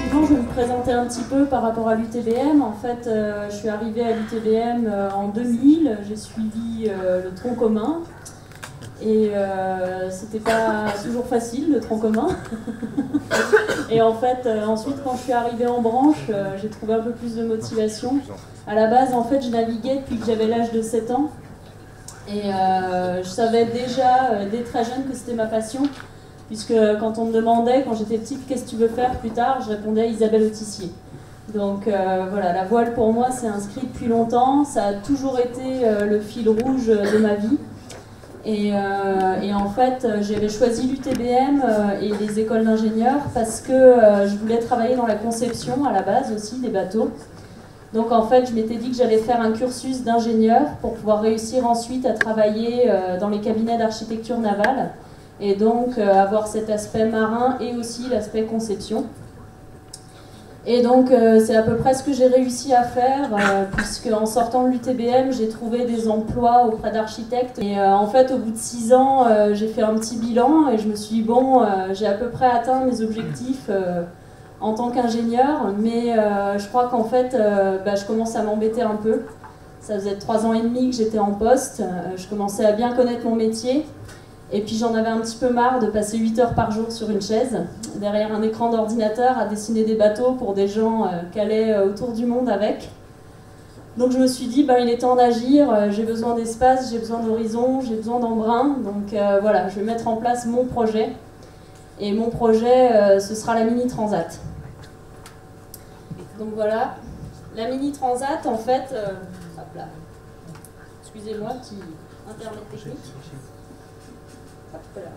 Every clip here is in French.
effectivement, je vais me présenter un petit peu par rapport à l'UTBM. En fait, je suis arrivée à l'UTBM en 2000, j'ai suivi le tronc commun. Et c'était pas toujours facile, le tronc commun. Et en fait, ensuite, quand je suis arrivée en branche, j'ai trouvé un peu plus de motivation. À la base, en fait, je naviguais depuis que j'avais l'âge de 7 ans. Et je savais déjà, dès très jeune, que c'était ma passion. Puisque quand on me demandait, quand j'étais petite, qu'est-ce que tu veux faire plus tard, je répondais Isabelle Autissier. Donc voilà, la voile pour moi, c'est inscrit depuis longtemps. Ça a toujours été le fil rouge de ma vie. Et en fait, j'avais choisi l'UTBM et les écoles d'ingénieurs parce que je voulais travailler dans la conception à la base aussi des bateaux. Donc en fait, je m'étais dit que j'allais faire un cursus d'ingénieur pour pouvoir réussir ensuite à travailler dans les cabinets d'architecture navale et donc avoir cet aspect marin et aussi l'aspect conception. Et donc c'est à peu près ce que j'ai réussi à faire, puisque en sortant de l'UTBM, j'ai trouvé des emplois auprès d'architectes. Et en fait, au bout de 6 ans, j'ai fait un petit bilan et je me suis dit, bon, j'ai à peu près atteint mes objectifs en tant qu'ingénieur, mais je crois qu'en fait, je commence à m'embêter un peu. Ça faisait 3 ans et demi que j'étais en poste, je commençais à bien connaître mon métier. Et puis j'en avais un petit peu marre de passer 8 heures par jour sur une chaise, derrière un écran d'ordinateur, à dessiner des bateaux pour des gens qui allaient autour du monde avec. Donc je me suis dit, il est temps d'agir, j'ai besoin d'espace, j'ai besoin d'horizon, j'ai besoin d'embrun. Donc voilà, je vais mettre en place mon projet. Et mon projet, ce sera la Mini Transat. Donc voilà, la Mini Transat, en fait... hop là. Excusez-moi, petit internet technique. Voilà.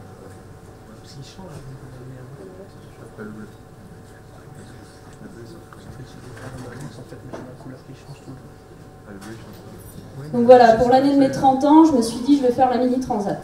Donc voilà, pour l'année de mes 30 ans, je me suis dit je vais faire la Mini Transat.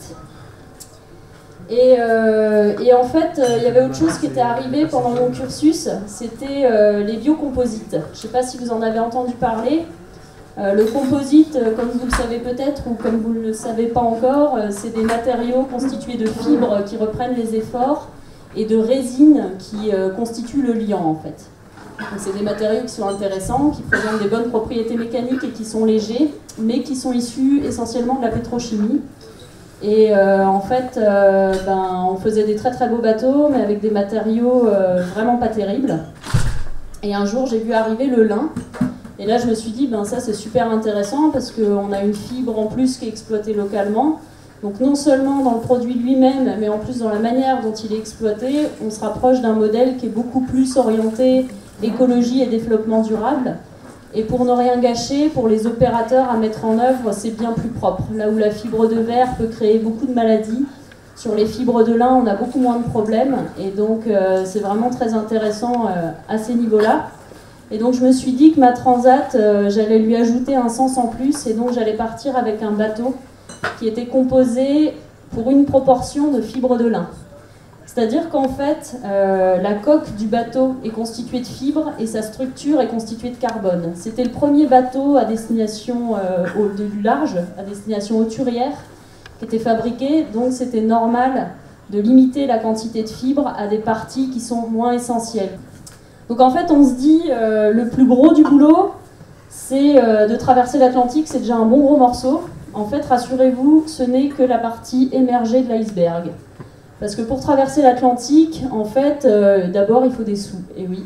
Et en fait, il y avait autre chose qui était arrivé pendant mon cursus, c'était les biocomposites. Je ne sais pas si vous en avez entendu parler. Le composite, comme vous le savez peut-être ou comme vous ne le savez pas encore, c'est des matériaux constitués de fibres qui reprennent les efforts et de résine qui constituent le liant en fait. C'est des matériaux qui sont intéressants, qui présentent des bonnes propriétés mécaniques et qui sont légers, mais qui sont issus essentiellement de la pétrochimie. Et en fait, on faisait des très très beaux bateaux, mais avec des matériaux vraiment pas terribles. Et un jour, j'ai vu arriver le lin. Et là, je me suis dit, ça c'est super intéressant parce qu'on a une fibre en plus qui est exploitée localement. Donc non seulement dans le produit lui-même, mais en plus dans la manière dont il est exploité, on se rapproche d'un modèle qui est beaucoup plus orienté écologie et développement durable. Et pour ne rien gâcher, pour les opérateurs à mettre en œuvre, c'est bien plus propre. Là où la fibre de verre peut créer beaucoup de maladies, sur les fibres de lin, on a beaucoup moins de problèmes. Et donc c'est vraiment très intéressant à ces niveaux-là. Et donc je me suis dit que ma transat, j'allais lui ajouter un sens en plus et donc j'allais partir avec un bateau qui était composé pour une proportion de fibres de lin. C'est-à-dire qu'en fait, la coque du bateau est constituée de fibres et sa structure est constituée de carbone. C'était le premier bateau à destination du large, à destination hauturière, qui était fabriqué, donc c'était normal de limiter la quantité de fibres à des parties qui sont moins essentielles. Donc en fait, on se dit, le plus gros du boulot, c'est de traverser l'Atlantique, c'est déjà un bon gros morceau. En fait, rassurez-vous, ce n'est que la partie émergée de l'iceberg. Parce que pour traverser l'Atlantique, en fait, d'abord, il faut des sous. Et oui,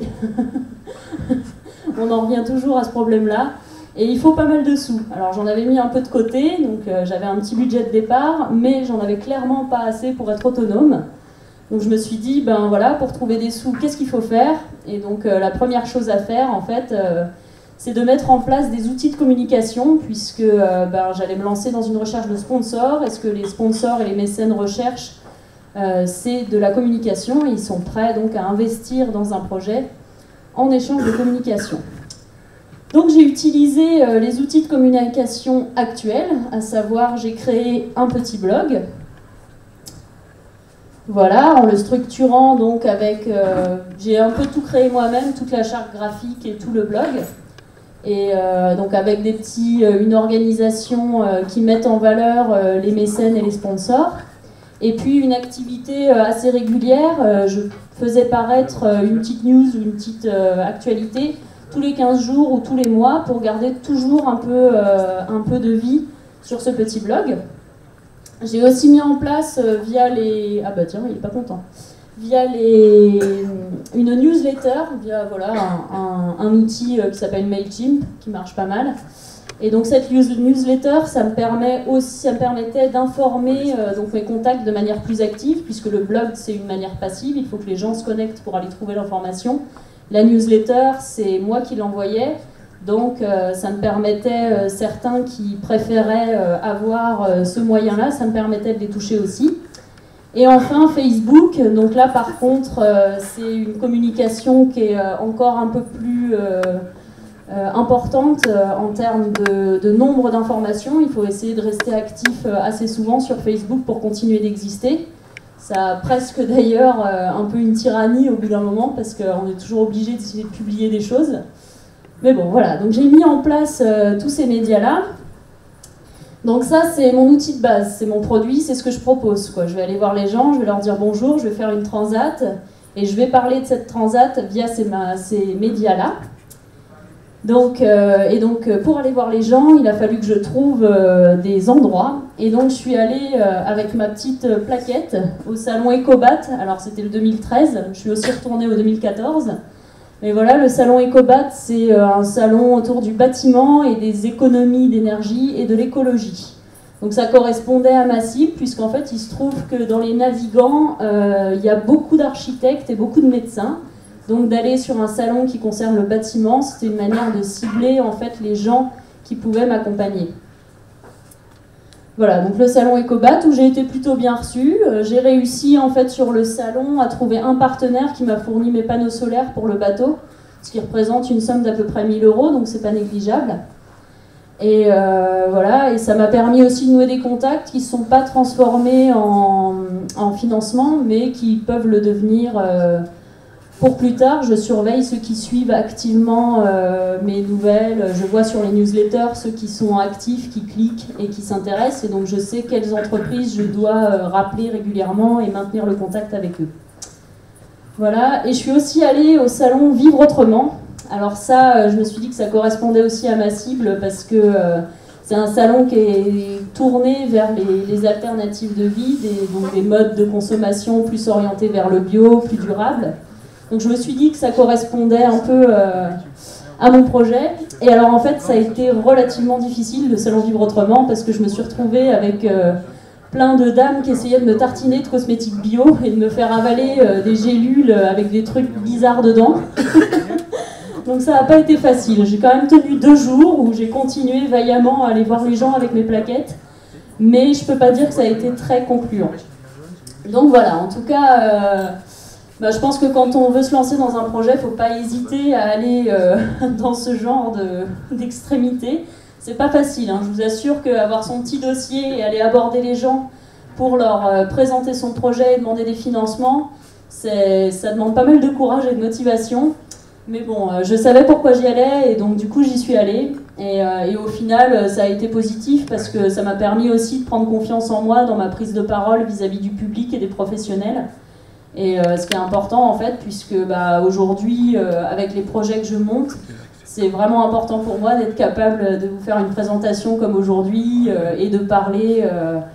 on en revient toujours à ce problème-là. Et il faut pas mal de sous. Alors j'en avais mis un peu de côté, donc j'avais un petit budget de départ, mais j'en avais clairement pas assez pour être autonome. Donc je me suis dit, voilà, pour trouver des sous, qu'est-ce qu'il faut faire? Et donc la première chose à faire, en fait, c'est de mettre en place des outils de communication, puisque j'allais me lancer dans une recherche de sponsors. Est-ce que les sponsors et les mécènes recherchent c'est de la communication, et ils sont prêts donc à investir dans un projet en échange de communication. Donc j'ai utilisé les outils de communication actuels, à savoir j'ai créé un petit blog. Voilà, en le structurant donc avec... j'ai un peu tout créé moi-même, toute la charte graphique et tout le blog. Et donc avec une organisation qui met en valeur les mécènes et les sponsors. Et puis une activité assez régulière, je faisais paraître une petite news ou une petite actualité tous les 15 jours ou tous les mois pour garder toujours un peu de vie sur ce petit blog. J'ai aussi mis en place via les... Ah bah tiens, il est pas content. Via une newsletter, via voilà, un outil qui s'appelle Mailchimp, qui marche pas mal. Et donc cette newsletter, ça me permettait d'informer donc mes contacts de manière plus active, puisque le blog c'est une manière passive, il faut que les gens se connectent pour aller trouver l'information. La newsletter, c'est moi qui l'envoyais, donc ça me permettait, certains qui préféraient avoir ce moyen-là, ça me permettait de les toucher aussi. Et enfin Facebook, donc là par contre c'est une communication qui est encore un peu plus importante en termes de nombre d'informations. Il faut essayer de rester actif assez souvent sur Facebook pour continuer d'exister. Ça a presque d'ailleurs un peu une tyrannie au bout d'un moment parce qu'on est toujours obligé d'essayer de publier des choses. Mais bon voilà, donc j'ai mis en place tous ces médias-là. Donc ça c'est mon outil de base, c'est mon produit, c'est ce que je propose, quoi. Je vais aller voir les gens, je vais leur dire bonjour, je vais faire une transat et je vais parler de cette transat via ces médias-là. Donc, pour aller voir les gens, il a fallu que je trouve des endroits. Et donc je suis allée avec ma petite plaquette au salon Ecobat. Alors c'était le 2013, je suis aussi retournée au 2014. Mais voilà, le salon Ecobat, c'est un salon autour du bâtiment et des économies d'énergie et de l'écologie. Donc ça correspondait à ma cible, puisqu'en fait il se trouve que dans les navigants, il y a beaucoup d'architectes et beaucoup de médecins. Donc d'aller sur un salon qui concerne le bâtiment, c'était une manière de cibler en fait les gens qui pouvaient m'accompagner. Voilà, donc le salon Ecobat où j'ai été plutôt bien reçue. J'ai réussi en fait sur le salon à trouver un partenaire qui m'a fourni mes panneaux solaires pour le bateau, ce qui représente une somme d'à peu près 1 000 €, donc c'est pas négligeable. Et voilà, et ça m'a permis aussi de nouer des contacts qui ne sont pas transformés en financement, mais qui peuvent le devenir pour plus tard. Je surveille ceux qui suivent activement mes nouvelles, je vois sur les newsletters ceux qui sont actifs, qui cliquent et qui s'intéressent, et donc je sais quelles entreprises je dois rappeler régulièrement et maintenir le contact avec eux. Voilà, et je suis aussi allée au salon Vivre Autrement. Alors ça, je me suis dit que ça correspondait aussi à ma cible parce que c'est un salon qui est tourné vers les alternatives de vie, donc des modes de consommation plus orientés vers le bio, plus durable. Donc je me suis dit que ça correspondait un peu à mon projet. Et alors en fait, ça a été relativement difficile, le salon Vivre Autrement, parce que je me suis retrouvée avec plein de dames qui essayaient de me tartiner de cosmétiques bio et de me faire avaler des gélules avec des trucs bizarres dedans. Donc ça n'a pas été facile. J'ai quand même tenu 2 jours où j'ai continué vaillamment à aller voir les gens avec mes plaquettes, mais je peux pas dire que ça a été très concluant. Donc voilà, en tout cas, je pense que quand on veut se lancer dans un projet, il ne faut pas hésiter à aller dans ce genre d'extrémité. C'est pas facile, hein. Je vous assure qu'avoir son petit dossier et aller aborder les gens pour leur présenter son projet et demander des financements, ça demande pas mal de courage et de motivation. Mais bon, je savais pourquoi j'y allais et donc du coup j'y suis allée. Et au final, ça a été positif parce que ça m'a permis aussi de prendre confiance en moi dans ma prise de parole vis-à-vis du public et des professionnels. Et ce qui est important en fait, puisque aujourd'hui, avec les projets que je monte, c'est vraiment important pour moi d'être capable de vous faire une présentation comme aujourd'hui et de parler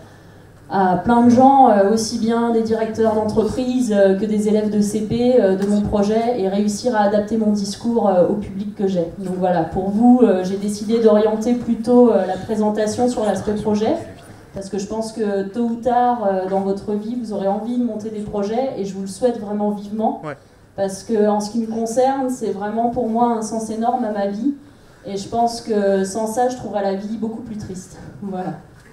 à plein de gens, aussi bien des directeurs d'entreprise que des élèves de CP de mon projet, et réussir à adapter mon discours au public que j'ai. Donc voilà, pour vous, j'ai décidé d'orienter plutôt la présentation sur l'aspect projet, parce que je pense que tôt ou tard dans votre vie, vous aurez envie de monter des projets, et je vous le souhaite vraiment vivement, parce que en ce qui me concerne, c'est vraiment pour moi un sens énorme à ma vie, et je pense que sans ça, je trouverais la vie beaucoup plus triste. Voilà.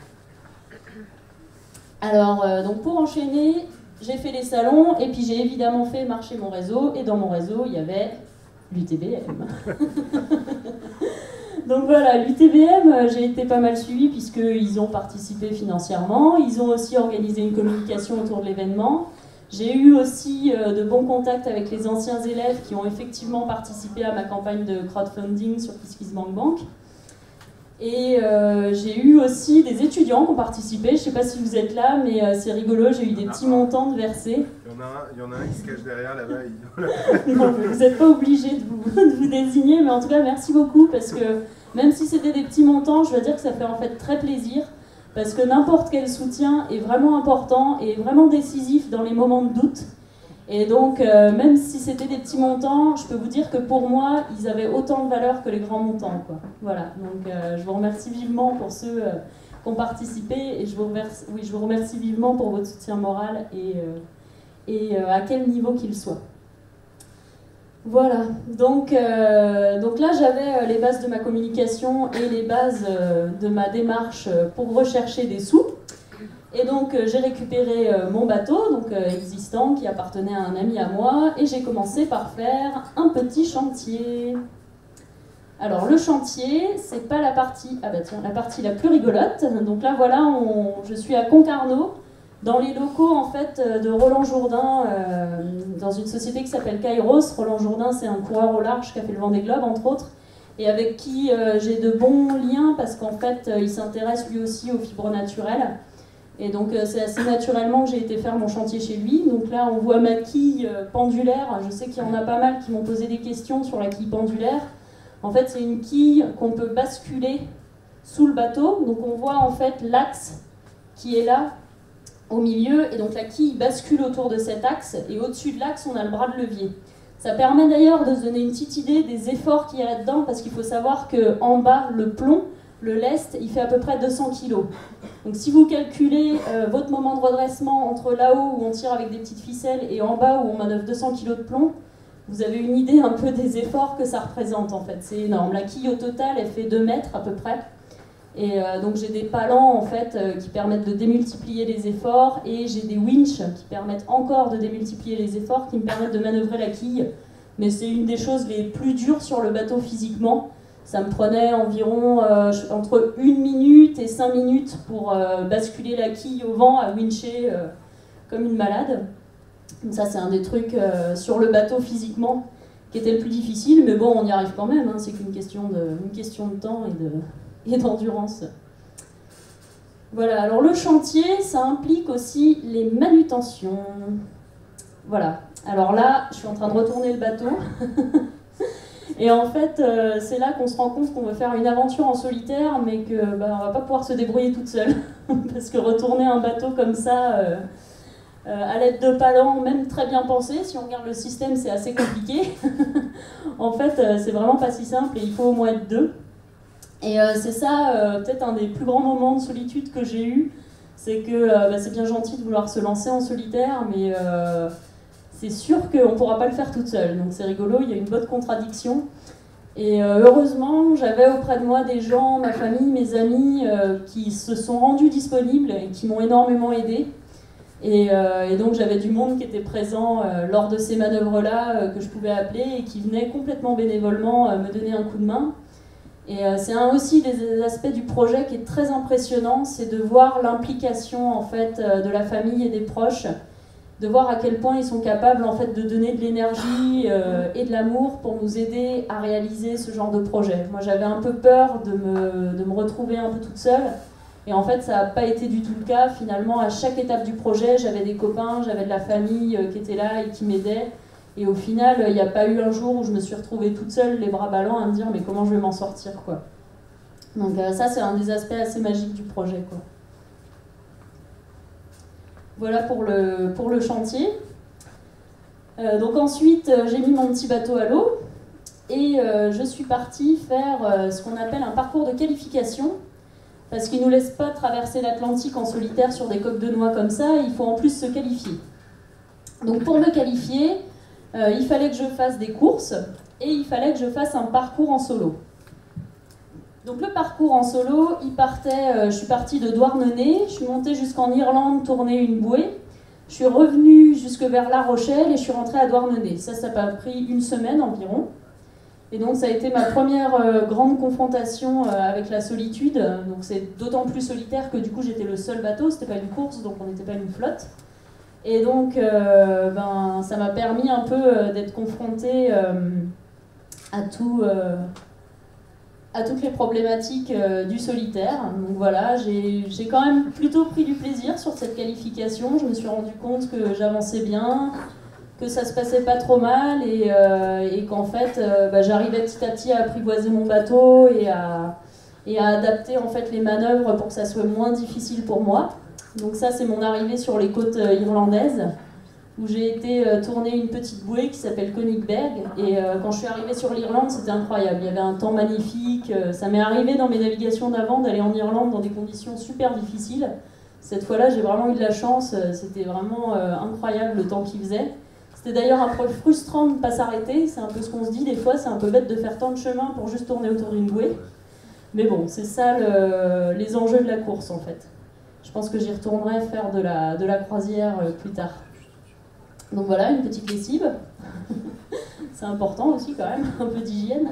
Alors, donc pour enchaîner, j'ai fait les salons et puis j'ai évidemment fait marcher mon réseau. Et dans mon réseau, il y avait l'UTBM. Donc voilà, l'UTBM, j'ai été pas mal suivie puisqu'ils ont participé financièrement. Ils ont aussi organisé une communication autour de l'événement. J'ai eu aussi de bons contacts avec les anciens élèves qui ont effectivement participé à ma campagne de crowdfunding sur KissKissBankBank. Et j'ai eu aussi des étudiants qui ont participé. Je ne sais pas si vous êtes là, mais c'est rigolo, j'ai eu des petits montants de versés. Il y en a un qui se cache derrière là-bas. Non, vous n'êtes pas obligé de vous désigner, mais en tout cas, merci beaucoup, parce que même si c'était des petits montants, je dois dire que ça fait en fait très plaisir, parce que n'importe quel soutien est vraiment important et vraiment décisif dans les moments de doute. Et donc, même si c'était des petits montants, je peux vous dire que pour moi, ils avaient autant de valeur que les grands montants, quoi. Voilà, donc je vous remercie vivement pour ceux qui ont participé, et je vous remercie vivement pour votre soutien moral et à quel niveau qu'il soit. Voilà, donc là j'avais les bases de ma communication et les bases de ma démarche pour rechercher des sous. Et donc j'ai récupéré mon bateau, donc existant, qui appartenait à un ami à moi, et j'ai commencé par faire un petit chantier. Alors le chantier, c'est pas la partie, la partie la plus rigolote. Donc là voilà, je suis à Concarneau, dans les locaux en fait de Roland Jourdain, dans une société qui s'appelle Kairos. Roland Jourdain, c'est un coureur au large qui a fait le Vendée Globe entre autres, et avec qui j'ai de bons liens parce qu'en fait il s'intéresse lui aussi aux fibres naturelles. Et donc c'est assez naturellement que j'ai été faire mon chantier chez lui. Donc là on voit ma quille pendulaire. Je sais qu'il y en a pas mal qui m'ont posé des questions sur la quille pendulaire. En fait c'est une quille qu'on peut basculer sous le bateau. Donc on voit en fait l'axe qui est là au milieu, et donc la quille bascule autour de cet axe, et au-dessus de l'axe on a le bras de levier. Ça permet d'ailleurs de se donner une petite idée des efforts qu'il y a là-dedans, parce qu'il faut savoir qu'en bas, le plomb, le lest, il fait à peu près 200 kg. Donc si vous calculez votre moment de redressement entre là-haut où on tire avec des petites ficelles et en bas où on manœuvre 200 kg de plomb, vous avez une idée un peu des efforts que ça représente en fait. C'est énorme. La quille au total, elle fait 2 mètres à peu près. Et donc j'ai des palans en fait qui permettent de démultiplier les efforts, et j'ai des winches qui permettent encore de démultiplier les efforts, qui me permettent de manœuvrer la quille. Mais c'est une des choses les plus dures sur le bateau physiquement. Ça me prenait environ entre 1 minute et 5 minutes pour basculer la quille au vent à wincher comme une malade. Donc ça c'est un des trucs sur le bateau physiquement qui était le plus difficile, mais bon on y arrive quand même, hein. C'est qu'une question de temps et d'endurance. Voilà, alors le chantier, ça implique aussi les manutentions. Voilà, alors là, je suis en train de retourner le bateau. Et en fait, c'est là qu'on se rend compte qu'on veut faire une aventure en solitaire, mais qu'on ne va pas pouvoir se débrouiller toute seule. Parce que retourner un bateau comme ça, à l'aide de palans, même très bien pensé, si on regarde le système, c'est assez compliqué. En fait, c'est vraiment pas si simple, et il faut au moins être 2. Et c'est ça, peut-être un des plus grands moments de solitude que j'ai eu, c'est que c'est bien gentil de vouloir se lancer en solitaire, mais c'est sûr qu'on ne pourra pas le faire toute seule. Donc c'est rigolo, il y a une bonne contradiction. Et heureusement, j'avais auprès de moi des gens, ma famille, mes amis, qui se sont rendus disponibles et qui m'ont énormément aidée. Et donc j'avais du monde qui était présent lors de ces manœuvres-là, que je pouvais appeler, et qui venait complètement bénévolement me donner un coup de main. Et c'est aussi des aspects du projet qui est très impressionnant, c'est de voir l'implication en fait de la famille et des proches, de voir à quel point ils sont capables en fait de donner de l'énergie et de l'amour pour nous aider à réaliser ce genre de projet. Moi j'avais un peu peur de me retrouver un peu toute seule, et en fait ça n'a pas été du tout le cas. Finalement à chaque étape du projet j'avais des copains, j'avais de la famille qui était là et qui m'aidait. Et au final, il n'y a pas eu un jour où je me suis retrouvée toute seule, les bras ballants, à me dire mais comment je vais m'en sortir, quoi. Donc ça, c'est un des aspects assez magiques du projet, quoi. Voilà pour le chantier. Donc ensuite, j'ai mis mon petit bateau à l'eau, et je suis partie faire ce qu'on appelle un parcours de qualification, parce qu'ils ne nous laissent pas traverser l'Atlantique en solitaire sur des coques de noix comme ça, il faut en plus se qualifier. Donc pour me qualifier, il fallait que je fasse des courses, et il fallait que je fasse un parcours en solo. Donc le parcours en solo, je suis partie de Douarnenez, je suis montée jusqu'en Irlande tourner une bouée, je suis revenue jusque vers La Rochelle et je suis rentrée à Douarnenez. Ça m'a pris 1 semaine environ. Et donc ça a été ma première grande confrontation avec la solitude. Donc c'est d'autant plus solitaire que du coup j'étais le seul bateau, c'était pas une course, donc on n'était pas une flotte. Et donc, ça m'a permis un peu d'être confrontée à à toutes les problématiques du solitaire. Donc voilà, j'ai quand même plutôt pris du plaisir sur cette qualification. Je me suis rendu compte que j'avançais bien, que ça se passait pas trop mal et qu'en fait j'arrivais petit à petit à apprivoiser mon bateau et à adapter en fait les manœuvres pour que ça soit moins difficile pour moi. Donc ça, c'est mon arrivée sur les côtes irlandaises, où j'ai été tourner une petite bouée qui s'appelle Königsberg. Et quand je suis arrivée sur l'Irlande, c'était incroyable. Il y avait un temps magnifique. Ça m'est arrivé dans mes navigations d'avant d'aller en Irlande dans des conditions super difficiles. Cette fois-là, j'ai vraiment eu de la chance. C'était vraiment incroyable le temps qu'il faisait. C'était d'ailleurs un peu frustrant de ne pas s'arrêter. C'est un peu ce qu'on se dit des fois. C'est un peu bête de faire tant de chemin pour juste tourner autour d'une bouée. Mais bon, c'est ça les enjeux de la course en fait. Je pense que j'y retournerai faire de la croisière plus tard. Donc voilà, une petite lessive. C'est important aussi quand même, un peu d'hygiène.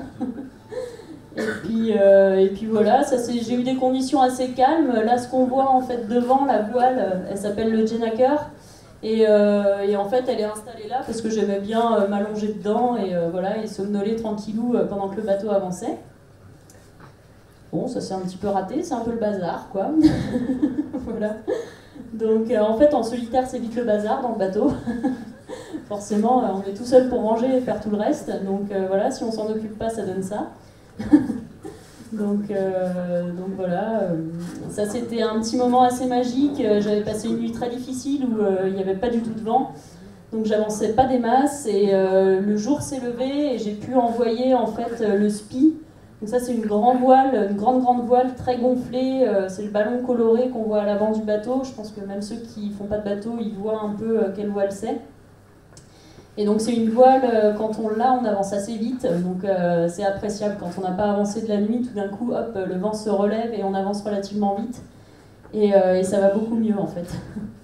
Et puis voilà, j'ai eu des conditions assez calmes. Là, ce qu'on voit en fait devant la voile, elle s'appelle le Jennaker. Et en fait, elle est installée là parce que j'aimais bien m'allonger dedans et somnoler tranquillou pendant que le bateau avançait. Bon, ça s'est un petit peu raté, c'est un peu le bazar, quoi. Voilà. Donc, en fait, en solitaire, c'est vite le bazar dans le bateau. Forcément, on est tout seul pour ranger et faire tout le reste. Donc, voilà, si on s'en occupe pas, ça donne ça. donc voilà. Ça, c'était un petit moment assez magique. J'avais passé une nuit très difficile où il n'y avait pas du tout de vent. Donc, j'avançais pas des masses. Et le jour s'est levé et j'ai pu envoyer, en fait, le SPI. Donc ça, c'est une grande voile très gonflée. C'est le ballon coloré qu'on voit à l'avant du bateau. Je pense que même ceux qui ne font pas de bateau, ils voient un peu quelle voile c'est. Et donc c'est une voile, quand on l'a, on avance assez vite. Donc c'est appréciable. Quand on n'a pas avancé de la nuit, tout d'un coup, hop, le vent se relève et on avance relativement vite. Et ça va beaucoup mieux en fait.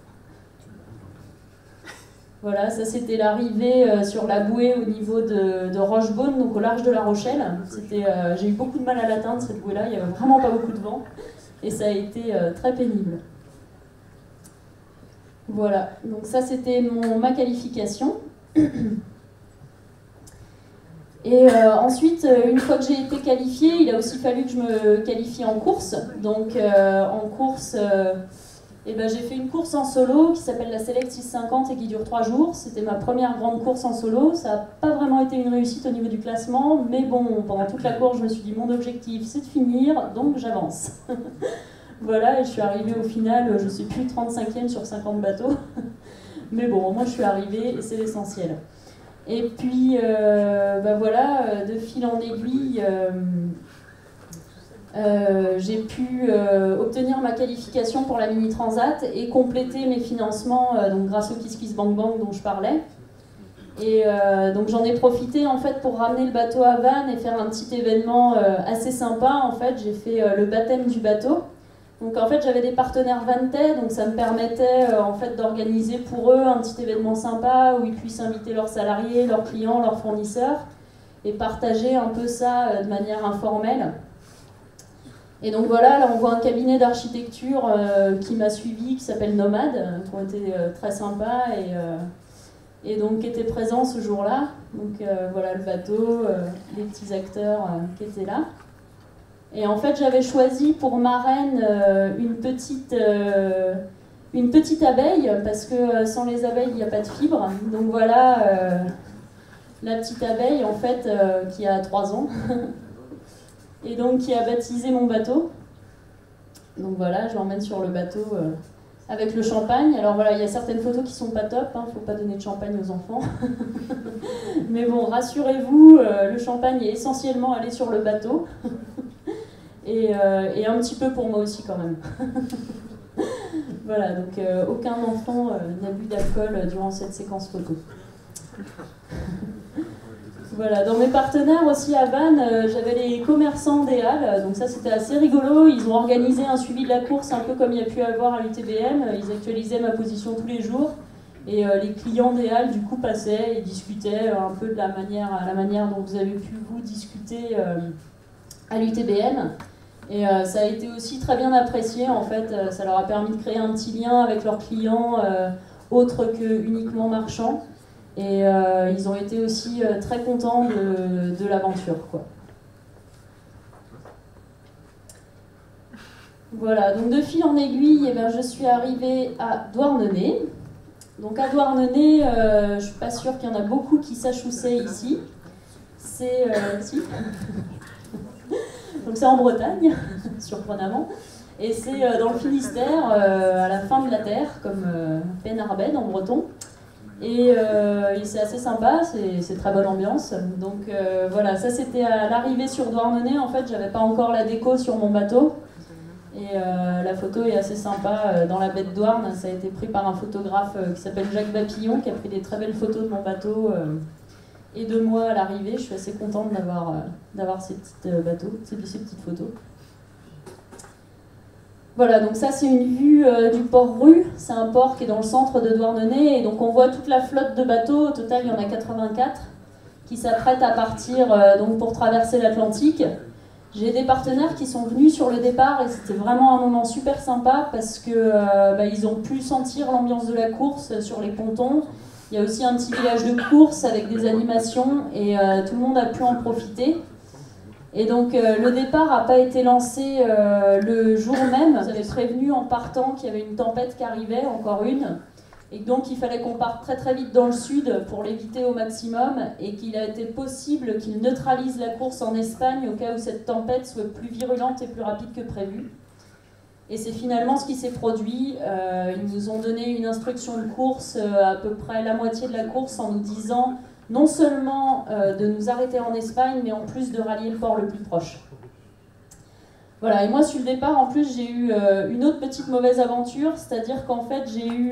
Voilà, ça c'était l'arrivée sur la bouée au niveau de Rochebaune, donc au large de La Rochelle. J'ai eu beaucoup de mal à l'atteindre cette bouée-là, il n'y avait vraiment pas beaucoup de vent et ça a été très pénible. Voilà, donc ça c'était ma qualification. Et ensuite, une fois que j'ai été qualifiée, il a aussi fallu que je me qualifie en course. Donc en course... j'ai fait une course en solo qui s'appelle la Select 650 et qui dure 3 jours. C'était ma première grande course en solo. Ça n'a pas vraiment été une réussite au niveau du classement, mais bon, pendant toute la course, je me suis dit mon objectif c'est de finir, donc j'avance. Voilà, et je suis arrivée au final, je ne sais plus, 35e sur 50 bateaux. Mais bon, moi je suis arrivée et c'est l'essentiel. Et puis, voilà, de fil en aiguille... j'ai pu obtenir ma qualification pour la Mini Transat et compléter mes financements donc grâce au Kiss Kiss Bang Bang dont je parlais. Et donc j'en ai profité en fait pour ramener le bateau à Vannes et faire un petit événement assez sympa. En fait, j'ai fait le baptême du bateau. Donc en fait, j'avais des partenaires vannetais, donc ça me permettait en fait d'organiser pour eux un petit événement sympa où ils puissent inviter leurs salariés, leurs clients, leurs fournisseurs et partager un peu ça de manière informelle. Et donc voilà, là on voit un cabinet d'architecture qui m'a suivi, qui s'appelle Nomade, qui ont été très sympas et donc qui étaient présents ce jour-là. Donc voilà le bateau, les petits acteurs qui étaient là. Et en fait j'avais choisi pour marraine une petite abeille, parce que sans les abeilles il n'y a pas de fibres. Donc voilà la petite abeille en fait qui a 3 ans. Et donc qui a baptisé mon bateau. Donc voilà, je l'emmène sur le bateau avec le champagne. Alors voilà, il y a certaines photos qui sont pas top, hein, faut pas donner de champagne aux enfants. Mais bon, rassurez-vous, le champagne est essentiellement allé sur le bateau. Et un petit peu pour moi aussi quand même. Voilà, donc aucun enfant n'a bu d'alcool durant cette séquence photo. Voilà, dans mes partenaires aussi à Vannes, j'avais les commerçants des Halles, donc ça c'était assez rigolo. Ils ont organisé un suivi de la course un peu comme il y a pu avoir à l'UTBM. Ils actualisaient ma position tous les jours et les clients des Halles du coup passaient et discutaient un peu de la manière dont vous avez pu vous discuter à l'UTBM. Et ça a été aussi très bien apprécié en fait. Ça leur a permis de créer un petit lien avec leurs clients autres que uniquement marchands. Et ils ont été aussi très contents de l'aventure, quoi. Voilà, donc de fil en aiguille, eh ben, je suis arrivée à Douarnenez. Donc à Douarnenez, je ne suis pas sûre qu'il y en a beaucoup qui sachent où c'est ici. C'est si. Donc c'est en Bretagne, surprenamment. Et c'est dans le Finistère, à la fin de la terre, comme Penarben en breton. Et c'est assez sympa, c'est très bonne ambiance. Donc voilà, ça c'était à l'arrivée sur Douarnenez. En fait, j'avais pas encore la déco sur mon bateau. Et la photo est assez sympa dans la baie de Douarn. Ça a été pris par un photographe qui s'appelle Jacques Bapillon, qui a pris des très belles photos de mon bateau et de moi à l'arrivée. Je suis assez contente d'avoir ces petites photos. Voilà, donc ça c'est une vue du port Rue. C'est un port qui est dans le centre de Douarnenez. Et donc on voit toute la flotte de bateaux. Au total, il y en a 84 qui s'apprêtent à partir donc pour traverser l'Atlantique. J'ai des partenaires qui sont venus sur le départ et c'était vraiment un moment super sympa parce que ils ont pu sentir l'ambiance de la course sur les pontons. Il y a aussi un petit village de course avec des animations et tout le monde a pu en profiter. Et donc le départ n'a pas été lancé le jour même. J'avais prévenu en partant qu'il y avait une tempête qui arrivait, encore une. Et donc il fallait qu'on parte très très vite dans le sud pour l'éviter au maximum et qu'il a été possible qu'ils neutralisent la course en Espagne au cas où cette tempête soit plus virulente et plus rapide que prévu. Et c'est finalement ce qui s'est produit. Ils nous ont donné une instruction de course à peu près la moitié de la course en nous disant non seulement de nous arrêter en Espagne mais en plus de rallier le port le plus proche. Voilà, et moi sur le départ, en plus, j'ai eu une autre petite mauvaise aventure, c'est-à-dire qu'en fait, j'ai eu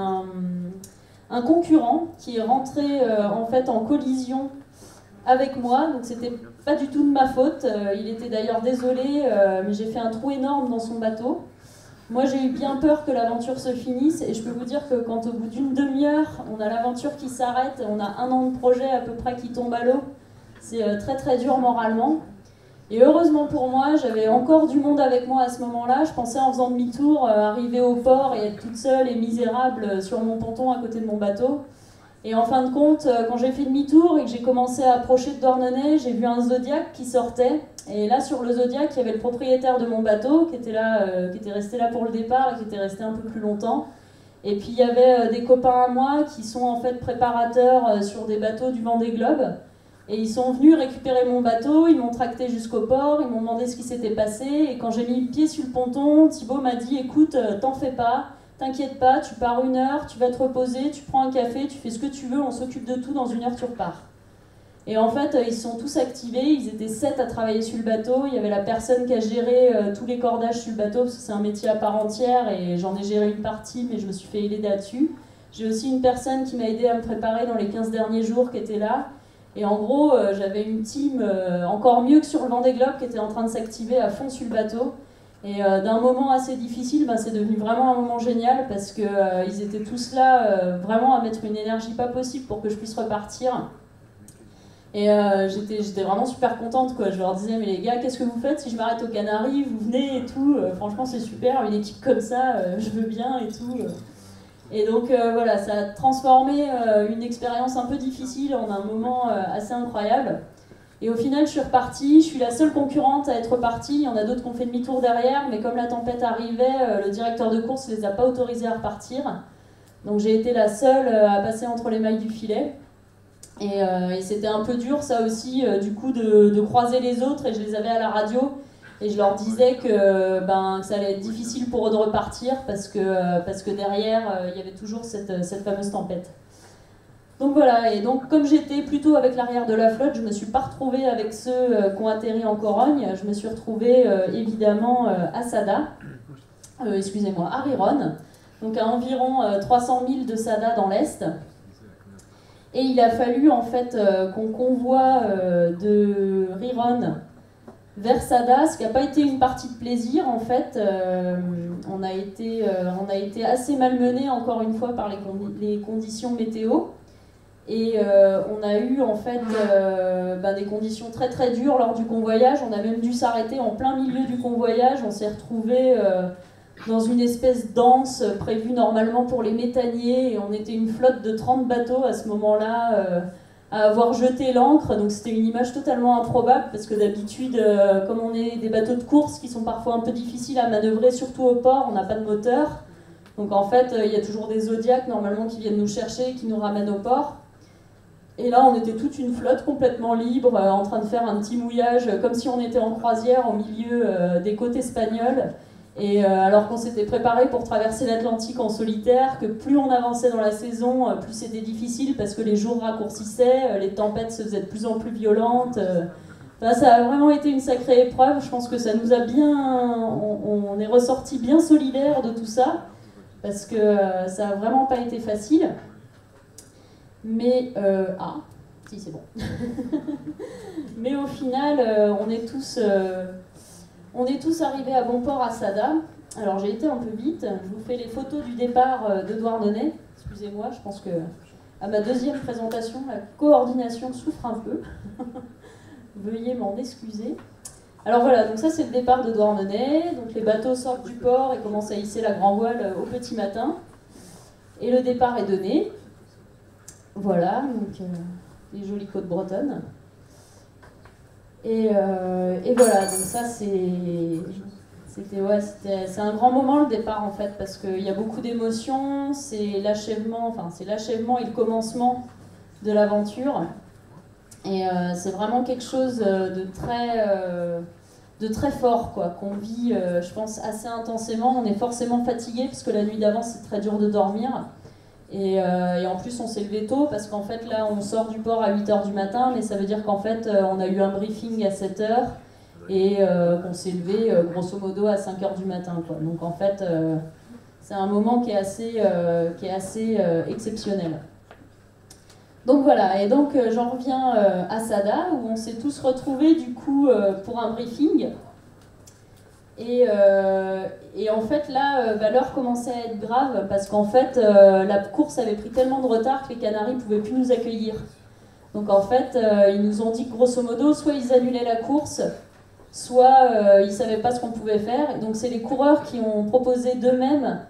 un concurrent qui est rentré en fait en collision avec moi, donc c'était pas du tout de ma faute. Il était d'ailleurs désolé, mais j'ai fait un trou énorme dans son bateau. Moi, j'ai eu bien peur que l'aventure se finisse, et je peux vous dire que quand au bout d'une demi-heure, on a l'aventure qui s'arrête, on a un an de projet à peu près qui tombe à l'eau, c'est très très dur moralement. Et heureusement pour moi, j'avais encore du monde avec moi à ce moment-là. Je pensais en faisant demi-tour arriver au port et être toute seule et misérable sur mon ponton à côté de mon bateau. Et en fin de compte, quand j'ai fait demi-tour et que j'ai commencé à approcher de Douarnenez, j'ai vu un Zodiac qui sortait. Et là, sur le Zodiac, il y avait le propriétaire de mon bateau qui était là, qui était resté là pour le départ et qui était resté un peu plus longtemps. Et puis il y avait des copains à moi qui sont en fait préparateurs sur des bateaux du Vendée Globe. Et ils sont venus récupérer mon bateau, ils m'ont tracté jusqu'au port, ils m'ont demandé ce qui s'était passé. Et quand j'ai mis le pied sur le ponton, Thibaut m'a dit « Écoute, t'en fais pas, t'inquiète pas, tu pars 1 heure, tu vas te reposer, tu prends un café, tu fais ce que tu veux, on s'occupe de tout, dans 1 heure tu repars. » Et en fait, ils se sont tous activés, ils étaient 7 à travailler sur le bateau. Il y avait la personne qui a géré tous les cordages sur le bateau, parce que c'est un métier à part entière, et j'en ai géré une partie, mais je me suis fait aider là-dessus. J'ai aussi une personne qui m'a aidé à me préparer dans les 15 derniers jours qui était là. Et en gros, j'avais une team encore mieux que sur le Vendée Globe qui était en train de s'activer à fond sur le bateau. Et d'un moment assez difficile, c'est devenu vraiment un moment génial parce qu'ils étaient tous là vraiment à mettre une énergie pas possible pour que je puisse repartir. Et j'étais vraiment super contente, quoi. Je leur disais, mais les gars, qu'est-ce que vous faites si je m'arrête aux Canaries? Vous venez et tout. Franchement, c'est super, une équipe comme ça, je veux bien et tout. Et donc voilà, ça a transformé une expérience un peu difficile en un moment assez incroyable. Et au final, je suis repartie, je suis la seule concurrente à être repartie. Il y en a d'autres qui ont fait demi-tour derrière, mais comme la tempête arrivait, le directeur de course ne les a pas autorisés à repartir. Donc j'ai été la seule à passer entre les mailles du filet. Et c'était un peu dur, ça aussi, du coup, de croiser les autres. Et je les avais à la radio. Et je leur disais que ça allait être difficile pour eux de repartir parce que derrière, il y avait toujours cette fameuse tempête. Donc voilà, et donc comme j'étais plutôt avec l'arrière de la flotte, je ne me suis pas retrouvée avec ceux qui ont atterri en Corogne. Je me suis retrouvée évidemment à Sada, à Riron, donc à environ 300 000 de Sada dans l'Est. Et il a fallu en fait qu'on convoie de Riron vers Sada, ce qui n'a pas été une partie de plaisir en fait. On a été assez malmenés encore une fois par les conditions météo. Et on a eu en fait des conditions très très dures lors du convoyage. On a même dû s'arrêter en plein milieu du convoyage. On s'est retrouvés dans une espèce d'anse prévue normalement pour les méthaniers. Et on était une flotte de 30 bateaux à ce moment-là, à avoir jeté l'ancre. Donc c'était une image totalement improbable parce que d'habitude, comme on est des bateaux de course qui sont parfois un peu difficiles à manœuvrer, surtout au port, on n'a pas de moteur. Donc en fait, il y a toujours des zodiacs normalement qui viennent nous chercher, qui nous ramènent au port. Et là, on était toute une flotte complètement libre, en train de faire un petit mouillage, comme si on était en croisière au milieu des côtes espagnoles. Et alors qu'on s'était préparé pour traverser l'Atlantique en solitaire, que plus on avançait dans la saison, plus c'était difficile parce que les jours raccourcissaient, les tempêtes se faisaient de plus en plus violentes. Enfin, ça a vraiment été une sacrée épreuve. Je pense que ça nous a bien... On est ressorti bien solidaires de tout ça. Parce que ça n'a vraiment pas été facile. Mais, si c'est bon. Mais au final, on est tous arrivés à bon port à Sada. Alors j'ai été un peu vite. Je vous fais les photos du départ de Douarnenez. Excusez-moi, je pense que à ma deuxième présentation, la coordination souffre un peu. Veuillez m'en excuser. Alors voilà, donc ça c'est le départ de Douarnenez. Donc les bateaux sortent du port et commencent à hisser la grand voile au petit matin. Et le départ est donné. Voilà, donc les jolies côtes bretonnes. Et voilà, donc ça c'est un grand moment le départ en fait, parce qu'il y a beaucoup d'émotions, c'est l'achèvement et le commencement de l'aventure. Et c'est vraiment quelque chose de très fort, quoi, qu'on vit, je pense, assez intensément. On est forcément fatigué, parce que la nuit d'avant, c'est très dur de dormir. Et en plus, on s'est levé tôt, parce qu'en fait, là, on sort du port à 8h du matin, mais ça veut dire qu'en fait, on a eu un briefing à 7h, et qu'on s'est levé, grosso modo, à 5h du matin, quoi. Donc, en fait, c'est un moment qui est assez exceptionnel. Donc voilà, et donc j'en reviens à Sada, où on s'est tous retrouvés du coup pour un briefing. Et en fait là, l'heure commençait à être grave, parce qu'en fait la course avait pris tellement de retard que les Canaries ne pouvaient plus nous accueillir. Donc en fait, ils nous ont dit que grosso modo, soit ils annulaient la course, soit ils ne savaient pas ce qu'on pouvait faire. Et donc c'est les coureurs qui ont proposé d'eux-mêmes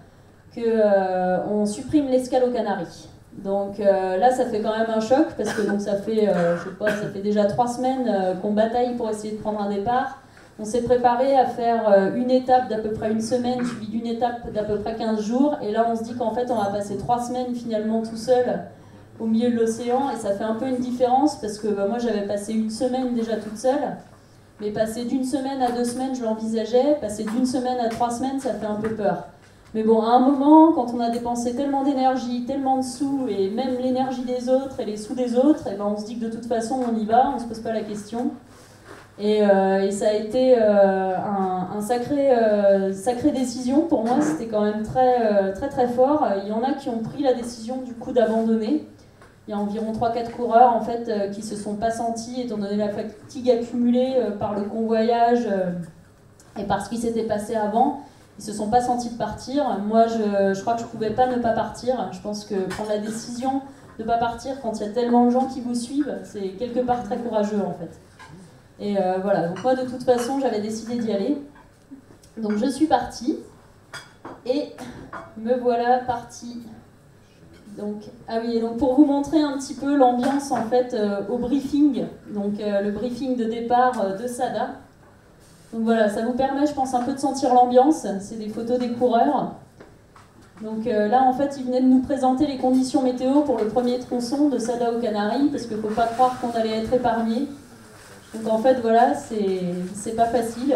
qu'on supprime l'escale aux Canaries. Donc là, ça fait quand même un choc, parce que donc, ça fait déjà 3 semaines qu'on bataille pour essayer de prendre un départ. On s'est préparé à faire une étape d'à peu près une semaine, suivie d'une étape d'à peu près 15 jours. Et là, on se dit qu'en fait, on va passer 3 semaines finalement tout seul au milieu de l'océan. Et ça fait un peu une différence, parce que moi, j'avais passé une semaine déjà toute seule. Mais passer d'une semaine à 2 semaines, je l'envisageais. Passer d'une semaine à 3 semaines, ça fait un peu peur. Mais bon, à un moment, quand on a dépensé tellement d'énergie, tellement de sous, et même l'énergie des autres et les sous des autres, et ben on se dit que de toute façon, on y va, on ne se pose pas la question. Et ça a été un sacrée décision pour moi. C'était quand même très fort. Il y en a qui ont pris la décision du coup d'abandonner. Il y a environ 3-4 coureurs en fait qui se sont pas sentis, étant donné la fatigue accumulée par le convoyage et par ce qui s'était passé avant. Ils se sont pas sentis de partir. Moi, je crois que je pouvais pas ne pas partir. Je pense que prendre la décision de ne pas partir quand il y a tellement de gens qui vous suivent, c'est quelque part très courageux en fait. Et voilà, donc moi de toute façon, j'avais décidé d'y aller. Donc je suis partie. Et me voilà partie. Donc, ah oui, et donc pour vous montrer un petit peu l'ambiance en fait au briefing, donc le briefing de départ de Sada. Donc voilà, ça vous permet, je pense, un peu de sentir l'ambiance. C'est des photos des coureurs. Donc là, en fait, ils venaient de nous présenter les conditions météo pour le premier tronçon de Sada aux Canaries, parce qu'il ne faut pas croire qu'on allait être épargné. Donc en fait, voilà, c'est pas facile.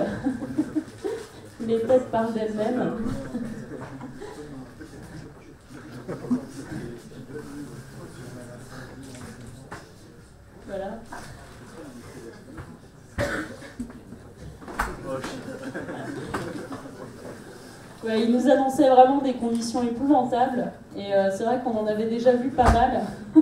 Les têtes parlent d'elles-mêmes. Voilà. Ouais, il nous annonçait vraiment des conditions épouvantables, et c'est vrai qu'on en avait déjà vu pas mal.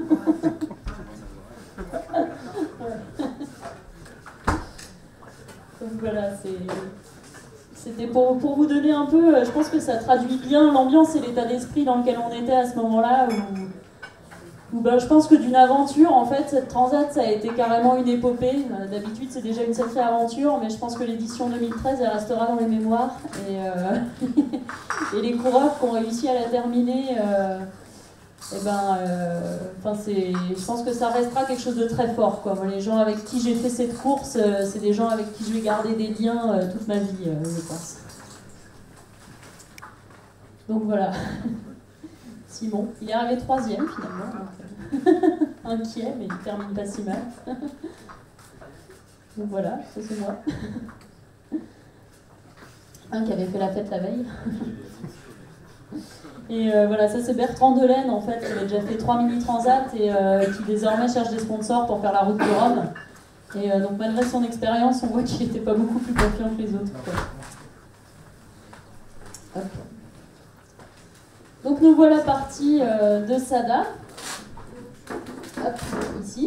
Donc voilà, c'était pour vous donner un peu, je pense que ça traduit bien l'ambiance et l'état d'esprit dans lequel on était à ce moment-là, où je pense que d'une aventure, en fait, cette transat, ça a été carrément une épopée. D'habitude, c'est déjà une sacrée aventure, mais je pense que l'édition 2013, elle restera dans les mémoires. Et les coureurs qui ont réussi à la terminer et ben, je pense que ça restera quelque chose de très fort, quoi. Moi, les gens avec qui j'ai fait cette course, c'est des gens avec qui je vais garder des liens toute ma vie, je pense. Donc voilà. Simon, il est arrivé 3e finalement, inquiet, mais il termine pas si mal. Donc voilà, ça c'est moi. Un qui avait fait la fête la veille. Et voilà, ça c'est Bertrand Delaine en fait, qui avait déjà fait 3 mini-transats et qui désormais cherche des sponsors pour faire la route du Rhum. Et donc malgré son expérience, on voit qu'il n'était pas beaucoup plus confiant que les autres, quoi. Hop. Donc nous voilà partis de Sada. Hop, ici.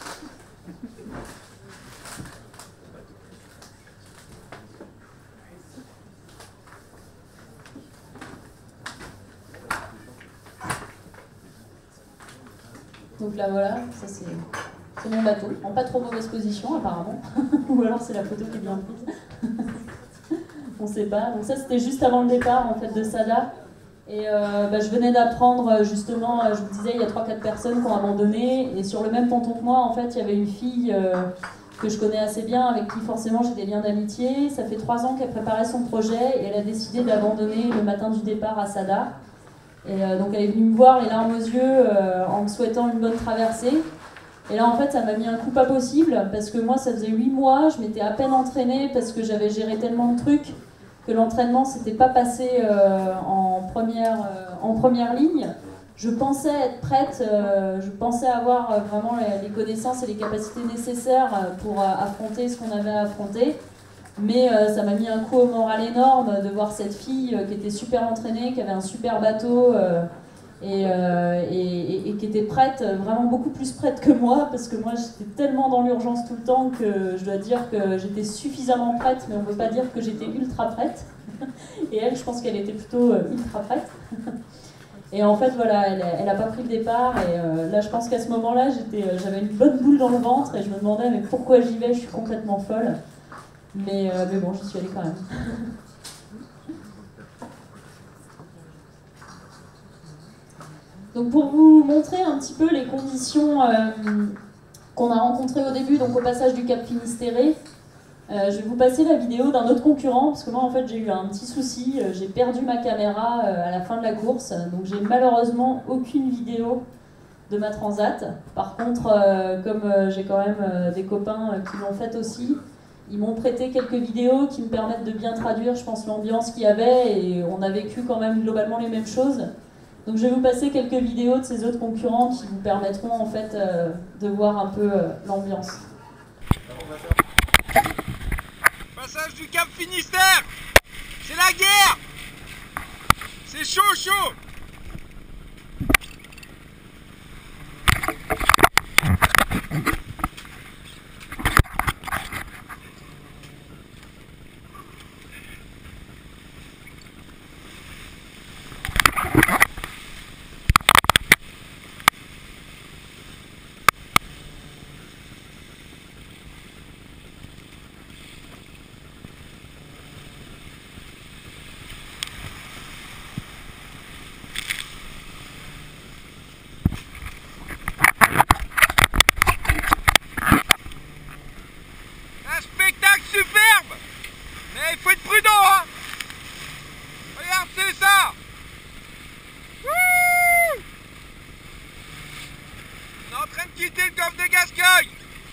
Donc là voilà, ça c'est mon bateau, en pas trop mauvaise position apparemment, ou alors c'est la photo qui est bien prise. On sait pas. Donc ça c'était juste avant le départ en fait de Sada. Et je venais d'apprendre justement, je vous disais, il y a 3-4 personnes qui ont abandonné. Et sur le même ponton que moi, en fait, il y avait une fille que je connais assez bien, avec qui forcément j'ai des liens d'amitié. Ça fait 3 ans qu'elle préparait son projet et elle a décidé d'abandonner le matin du départ à Sada. Et donc elle est venue me voir les larmes aux yeux en me souhaitant une bonne traversée. Et là en fait ça m'a mis un coup pas possible parce que moi ça faisait 8 mois, je m'étais à peine entraînée parce que j'avais géré tellement de trucs que l'entraînement s'était pas passé en première ligne. Je pensais être prête, je pensais avoir vraiment les connaissances et les capacités nécessaires pour affronter ce qu'on avait à affronter. Mais ça m'a mis un coup au moral énorme de voir cette fille qui était super entraînée, qui avait un super bateau et qui était prête, vraiment beaucoup plus prête que moi, parce que moi j'étais tellement dans l'urgence tout le temps que je dois dire que j'étais suffisamment prête, mais on ne peut pas dire que j'étais ultra prête. Et elle, je pense qu'elle était plutôt ultra prête. Et en fait, voilà, elle n'a pas pris le départ. Et là, je pense qu'à ce moment-là, j'avais une bonne boule dans le ventre et je me demandais mais pourquoi j'y vais, je suis complètement folle. Mais bon, j'y suis allée quand même. Donc pour vous montrer un petit peu les conditions qu'on a rencontrées au début, donc au passage du Cap Finistéré, je vais vous passer la vidéo d'un autre concurrent, parce que moi en fait j'ai eu un petit souci, j'ai perdu ma caméra à la fin de la course, donc j'ai malheureusement aucune vidéo de ma transat. Par contre, comme j'ai quand même des copains qui l'ont faite aussi, ils m'ont prêté quelques vidéos qui me permettent de bien traduire, je pense, l'ambiance qu'il y avait, et on a vécu quand même globalement les mêmes choses. Donc je vais vous passer quelques vidéos de ces autres concurrents qui vous permettront en fait de voir un peu l'ambiance. Passage du Cap Finistère, c'est la guerre, c'est chaud chaud. Superbe, mais il faut être prudent, hein. Regarde, c'est ça. Wouh. On est en train de quitter le golfe de Gascogne.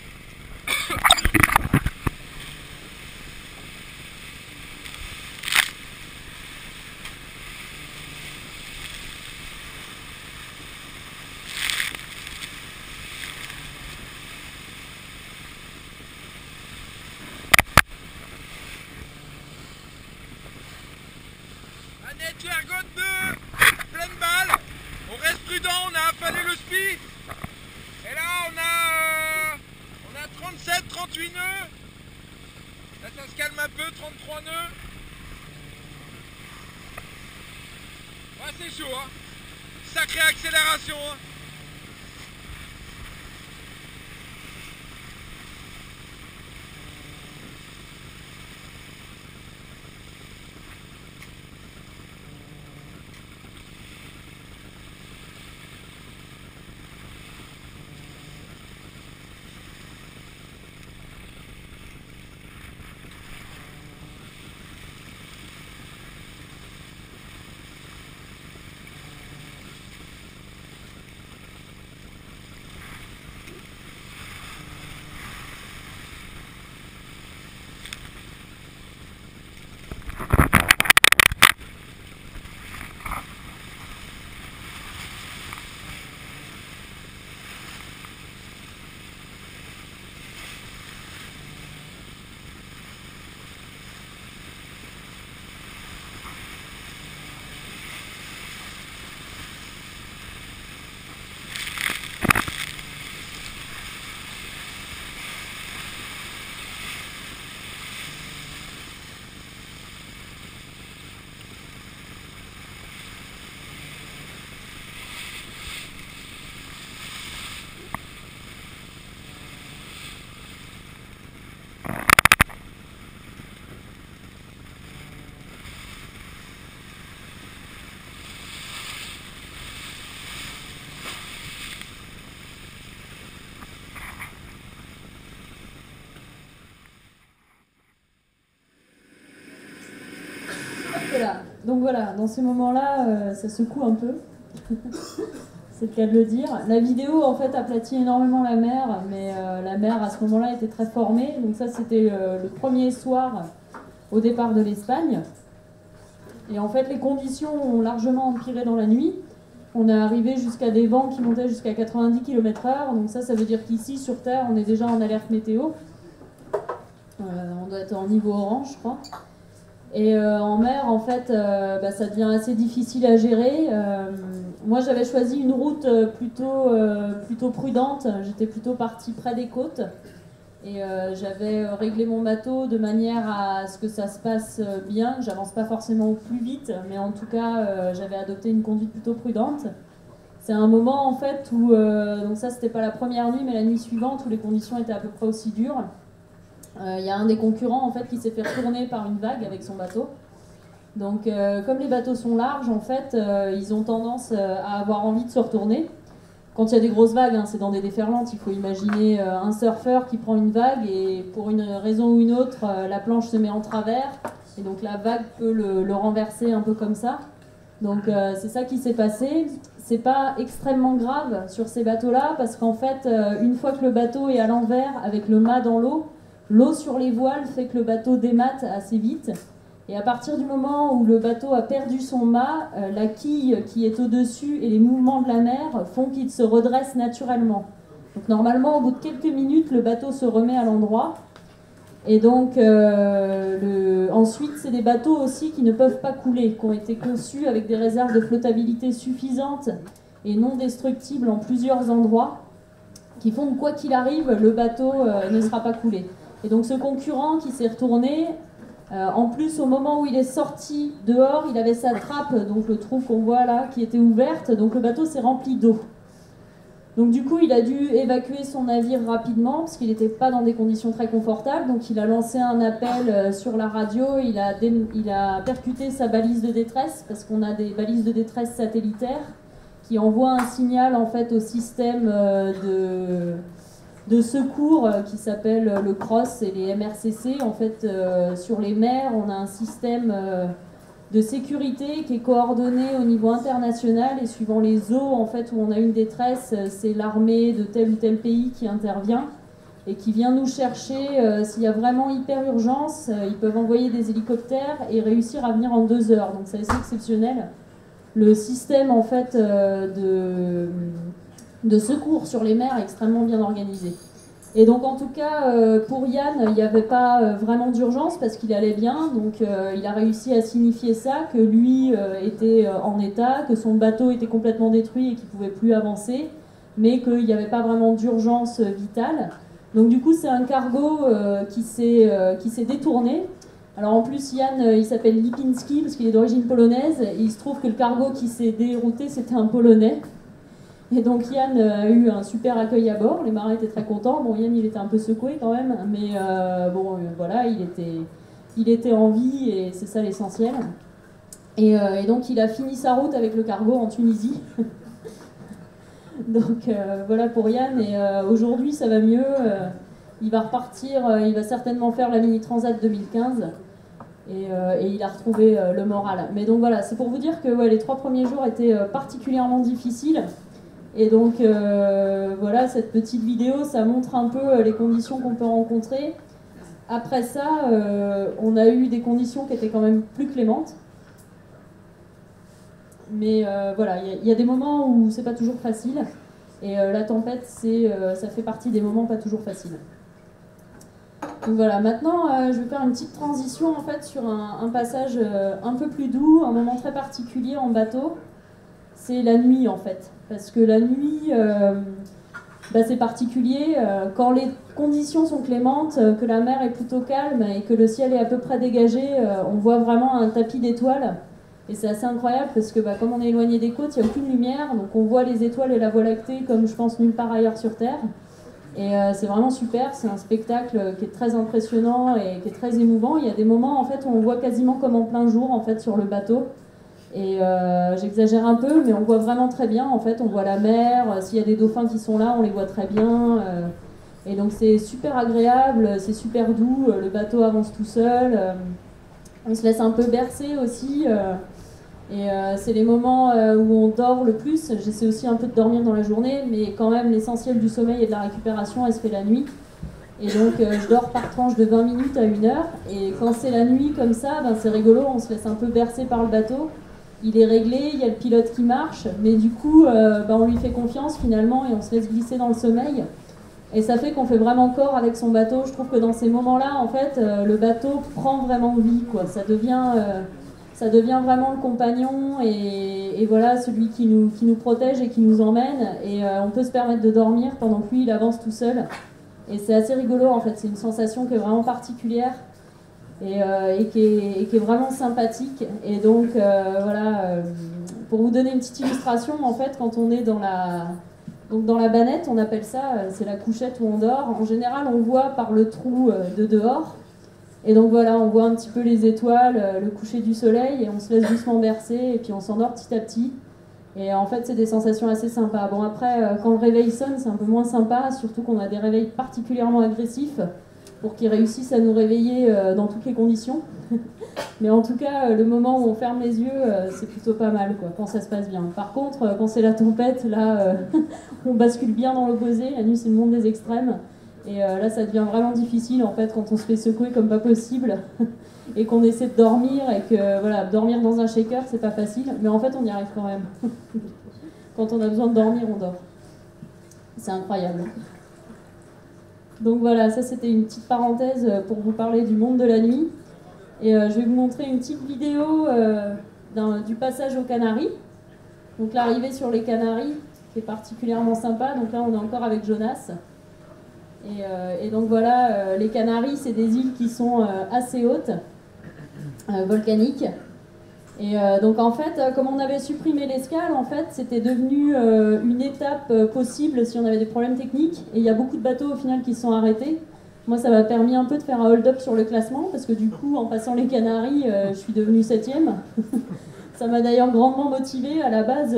Annette Ergot 2, pleine balle, on reste prudent, on a affalé le spi, et là on a 37, 38 nœuds, là ça se calme un peu, 33 nœuds, ouais c'est chaud, hein. Sacrée accélération, hein. Donc voilà, dans ces moments-là, ça secoue un peu. C'est le cas de le dire. La vidéo, en fait, aplatit énormément la mer, mais la mer, à ce moment-là, était très formée. Donc ça, c'était le premier soir au départ de l'Espagne. Et en fait, les conditions ont largement empiré dans la nuit. On est arrivé jusqu'à des vents qui montaient jusqu'à 90 km/h. Donc ça veut dire qu'ici, sur Terre, on est déjà en alerte météo. On doit être en niveau orange, je crois. Et en mer, en fait, ça devient assez difficile à gérer. Moi, j'avais choisi une route plutôt prudente. J'étais plutôt partie près des côtes. Et j'avais réglé mon bateau de manière à ce que ça se passe bien, que j'avance pas forcément au plus vite, mais en tout cas, j'avais adopté une conduite plutôt prudente. C'est un moment, en fait, où... donc ça, c'était pas la première nuit, mais la nuit suivante, où les conditions étaient à peu près aussi dures. Il y a un des concurrents en fait qui s'est fait retourner par une vague avec son bateau. Donc comme les bateaux sont larges, en fait, ils ont tendance à avoir envie de se retourner. Quand il y a des grosses vagues, hein, c'est dans des déferlantes, il faut imaginer un surfeur qui prend une vague et pour une raison ou une autre, la planche se met en travers et donc la vague peut le renverser un peu comme ça. Donc c'est ça qui s'est passé. C'est pas extrêmement grave sur ces bateaux-là parce qu'en fait, une fois que le bateau est à l'envers avec le mât dans l'eau, l'eau sur les voiles fait que le bateau démate assez vite. Et à partir du moment où le bateau a perdu son mât, la quille qui est au-dessus et les mouvements de la mer font qu'il se redresse naturellement. Donc normalement, au bout de quelques minutes, le bateau se remet à l'endroit. Et donc, ensuite, c'est des bateaux aussi qui ne peuvent pas couler, qui ont été conçus avec des réserves de flottabilité suffisantes et non destructibles en plusieurs endroits, qui font que quoi qu'il arrive, le bateau ne sera pas coulé. Et donc ce concurrent qui s'est retourné, en plus au moment où il est sorti dehors, il avait sa trappe, donc le trou qu'on voit là, qui était ouverte, donc le bateau s'est rempli d'eau. Donc du coup il a dû évacuer son navire rapidement, parce qu'il n'était pas dans des conditions très confortables, donc il a lancé un appel sur la radio, il a percuté sa balise de détresse, parce qu'on a des balises de détresse satellitaires, qui envoient un signal en fait au système de secours qui s'appelle le CROSS et les MRCC. En fait, sur les mers, on a un système de sécurité qui est coordonné au niveau international et suivant les eaux en fait, où on a une détresse, c'est l'armée de tel ou tel pays qui intervient et qui vient nous chercher. S'il y a vraiment hyper urgence, ils peuvent envoyer des hélicoptères et réussir à venir en 2 heures. Donc c'est assez exceptionnel. Le système en fait, de secours sur les mers est extrêmement bien organisé. Et donc en tout cas, pour Yann, il n'y avait pas vraiment d'urgence parce qu'il allait bien, donc il a réussi à signifier ça, que lui était en état, que son bateau était complètement détruit et qu'il ne pouvait plus avancer, mais qu'il n'y avait pas vraiment d'urgence vitale. Donc du coup, c'est un cargo qui s'est détourné. Alors en plus, Yann, il s'appelle Lipinski parce qu'il est d'origine polonaise, et il se trouve que le cargo qui s'est dérouté, c'était un Polonais. Et donc Yann a eu un super accueil à bord, les marins étaient très contents. Bon, Yann il était un peu secoué quand même, mais voilà, il était en vie et c'est ça l'essentiel. Et donc il a fini sa route avec le cargo en Tunisie. Donc voilà pour Yann, et aujourd'hui ça va mieux, il va repartir, il va certainement faire la Mini Transat 2015. Et il a retrouvé le moral. Mais donc voilà, c'est pour vous dire que les 3 premiers jours étaient particulièrement difficiles. Et donc voilà, cette petite vidéo, ça montre un peu les conditions qu'on peut rencontrer. Après ça, on a eu des conditions qui étaient quand même plus clémentes. Mais voilà, il y a des moments où c'est pas toujours facile. Et la tempête, ça fait partie des moments pas toujours faciles. Donc voilà, maintenant je vais faire une petite transition en fait sur un passage un peu plus doux, un moment très particulier en bateau. C'est la nuit en fait, parce que la nuit c'est particulier, quand les conditions sont clémentes, que la mer est plutôt calme et que le ciel est à peu près dégagé, on voit vraiment un tapis d'étoiles et c'est assez incroyable parce que comme on est éloigné des côtes, il n'y a aucune lumière, donc on voit les étoiles et la Voie lactée comme je pense nulle part ailleurs sur Terre. Et c'est vraiment super, c'est un spectacle qui est très impressionnant et qui est très émouvant. Il y a des moments en fait où on voit quasiment comme en plein jour en fait sur le bateau. Et j'exagère un peu, mais on voit vraiment très bien en fait, on voit la mer, s'il y a des dauphins qui sont là, on les voit très bien. Et donc c'est super agréable, c'est super doux, le bateau avance tout seul. On se laisse un peu bercer aussi. Et c'est les moments où on dort le plus. J'essaie aussi un peu de dormir dans la journée, mais quand même l'essentiel du sommeil et de la récupération, elle se fait la nuit. Et donc je dors par tranche de 20 minutes à 1 heure. Et quand c'est la nuit comme ça, ben, c'est rigolo, on se laisse un peu bercer par le bateau. Il est réglé, il y a le pilote qui marche, mais du coup ben, on lui fait confiance finalement et on se laisse glisser dans le sommeil. Et ça fait qu'on fait vraiment corps avec son bateau. Je trouve que dans ces moments-là, en fait, le bateau prend vraiment vie, quoi. Ça devient vraiment le compagnon et voilà, celui qui nous protège et qui nous emmène. Et on peut se permettre de dormir pendant que lui, il avance tout seul. Et c'est assez rigolo, en fait. C'est une sensation qui est vraiment particulière et qui est vraiment sympathique. Et donc, voilà, pour vous donner une petite illustration, en fait, quand on est dans la bannette, on appelle ça, c'est la couchette où on dort. En général, on voit par le trou de dehors. Et donc voilà, on voit un petit peu les étoiles, le coucher du soleil, et on se laisse doucement bercer, et puis on s'endort petit à petit. Et en fait, c'est des sensations assez sympas. Bon, après, quand le réveil sonne, c'est un peu moins sympa, surtout qu'on a des réveils particulièrement agressifs pour qu'ils réussissent à nous réveiller dans toutes les conditions. Mais en tout cas, le moment où on ferme les yeux, c'est plutôt pas mal, quoi, quand ça se passe bien. Par contre, quand c'est la tempête, là, on bascule bien dans l'opposé. La nuit, c'est le monde des extrêmes. Et là, ça devient vraiment difficile, en fait, quand on se fait secouer comme pas possible et qu'on essaie de dormir et que, voilà, dormir dans un shaker, c'est pas facile. Mais en fait, on y arrive quand même. Quand on a besoin de dormir, on dort. C'est incroyable. Donc voilà, ça, c'était une petite parenthèse pour vous parler du monde de la nuit. Et je vais vous montrer une petite vidéo du passage aux Canaries. Donc l'arrivée sur les Canaries, qui est particulièrement sympa. Donc là, on est encore avec Jonas. Et donc voilà, les Canaries, c'est des îles qui sont assez hautes, volcaniques. Et donc en fait, comme on avait supprimé l'escale, en fait, c'était devenu une étape possible si on avait des problèmes techniques. Et il y a beaucoup de bateaux au final qui se sont arrêtés. Moi, ça m'a permis un peu de faire un hold-up sur le classement, parce que du coup, en passant les Canaries, je suis devenue 7e. Ça m'a d'ailleurs grandement motivée. À la base,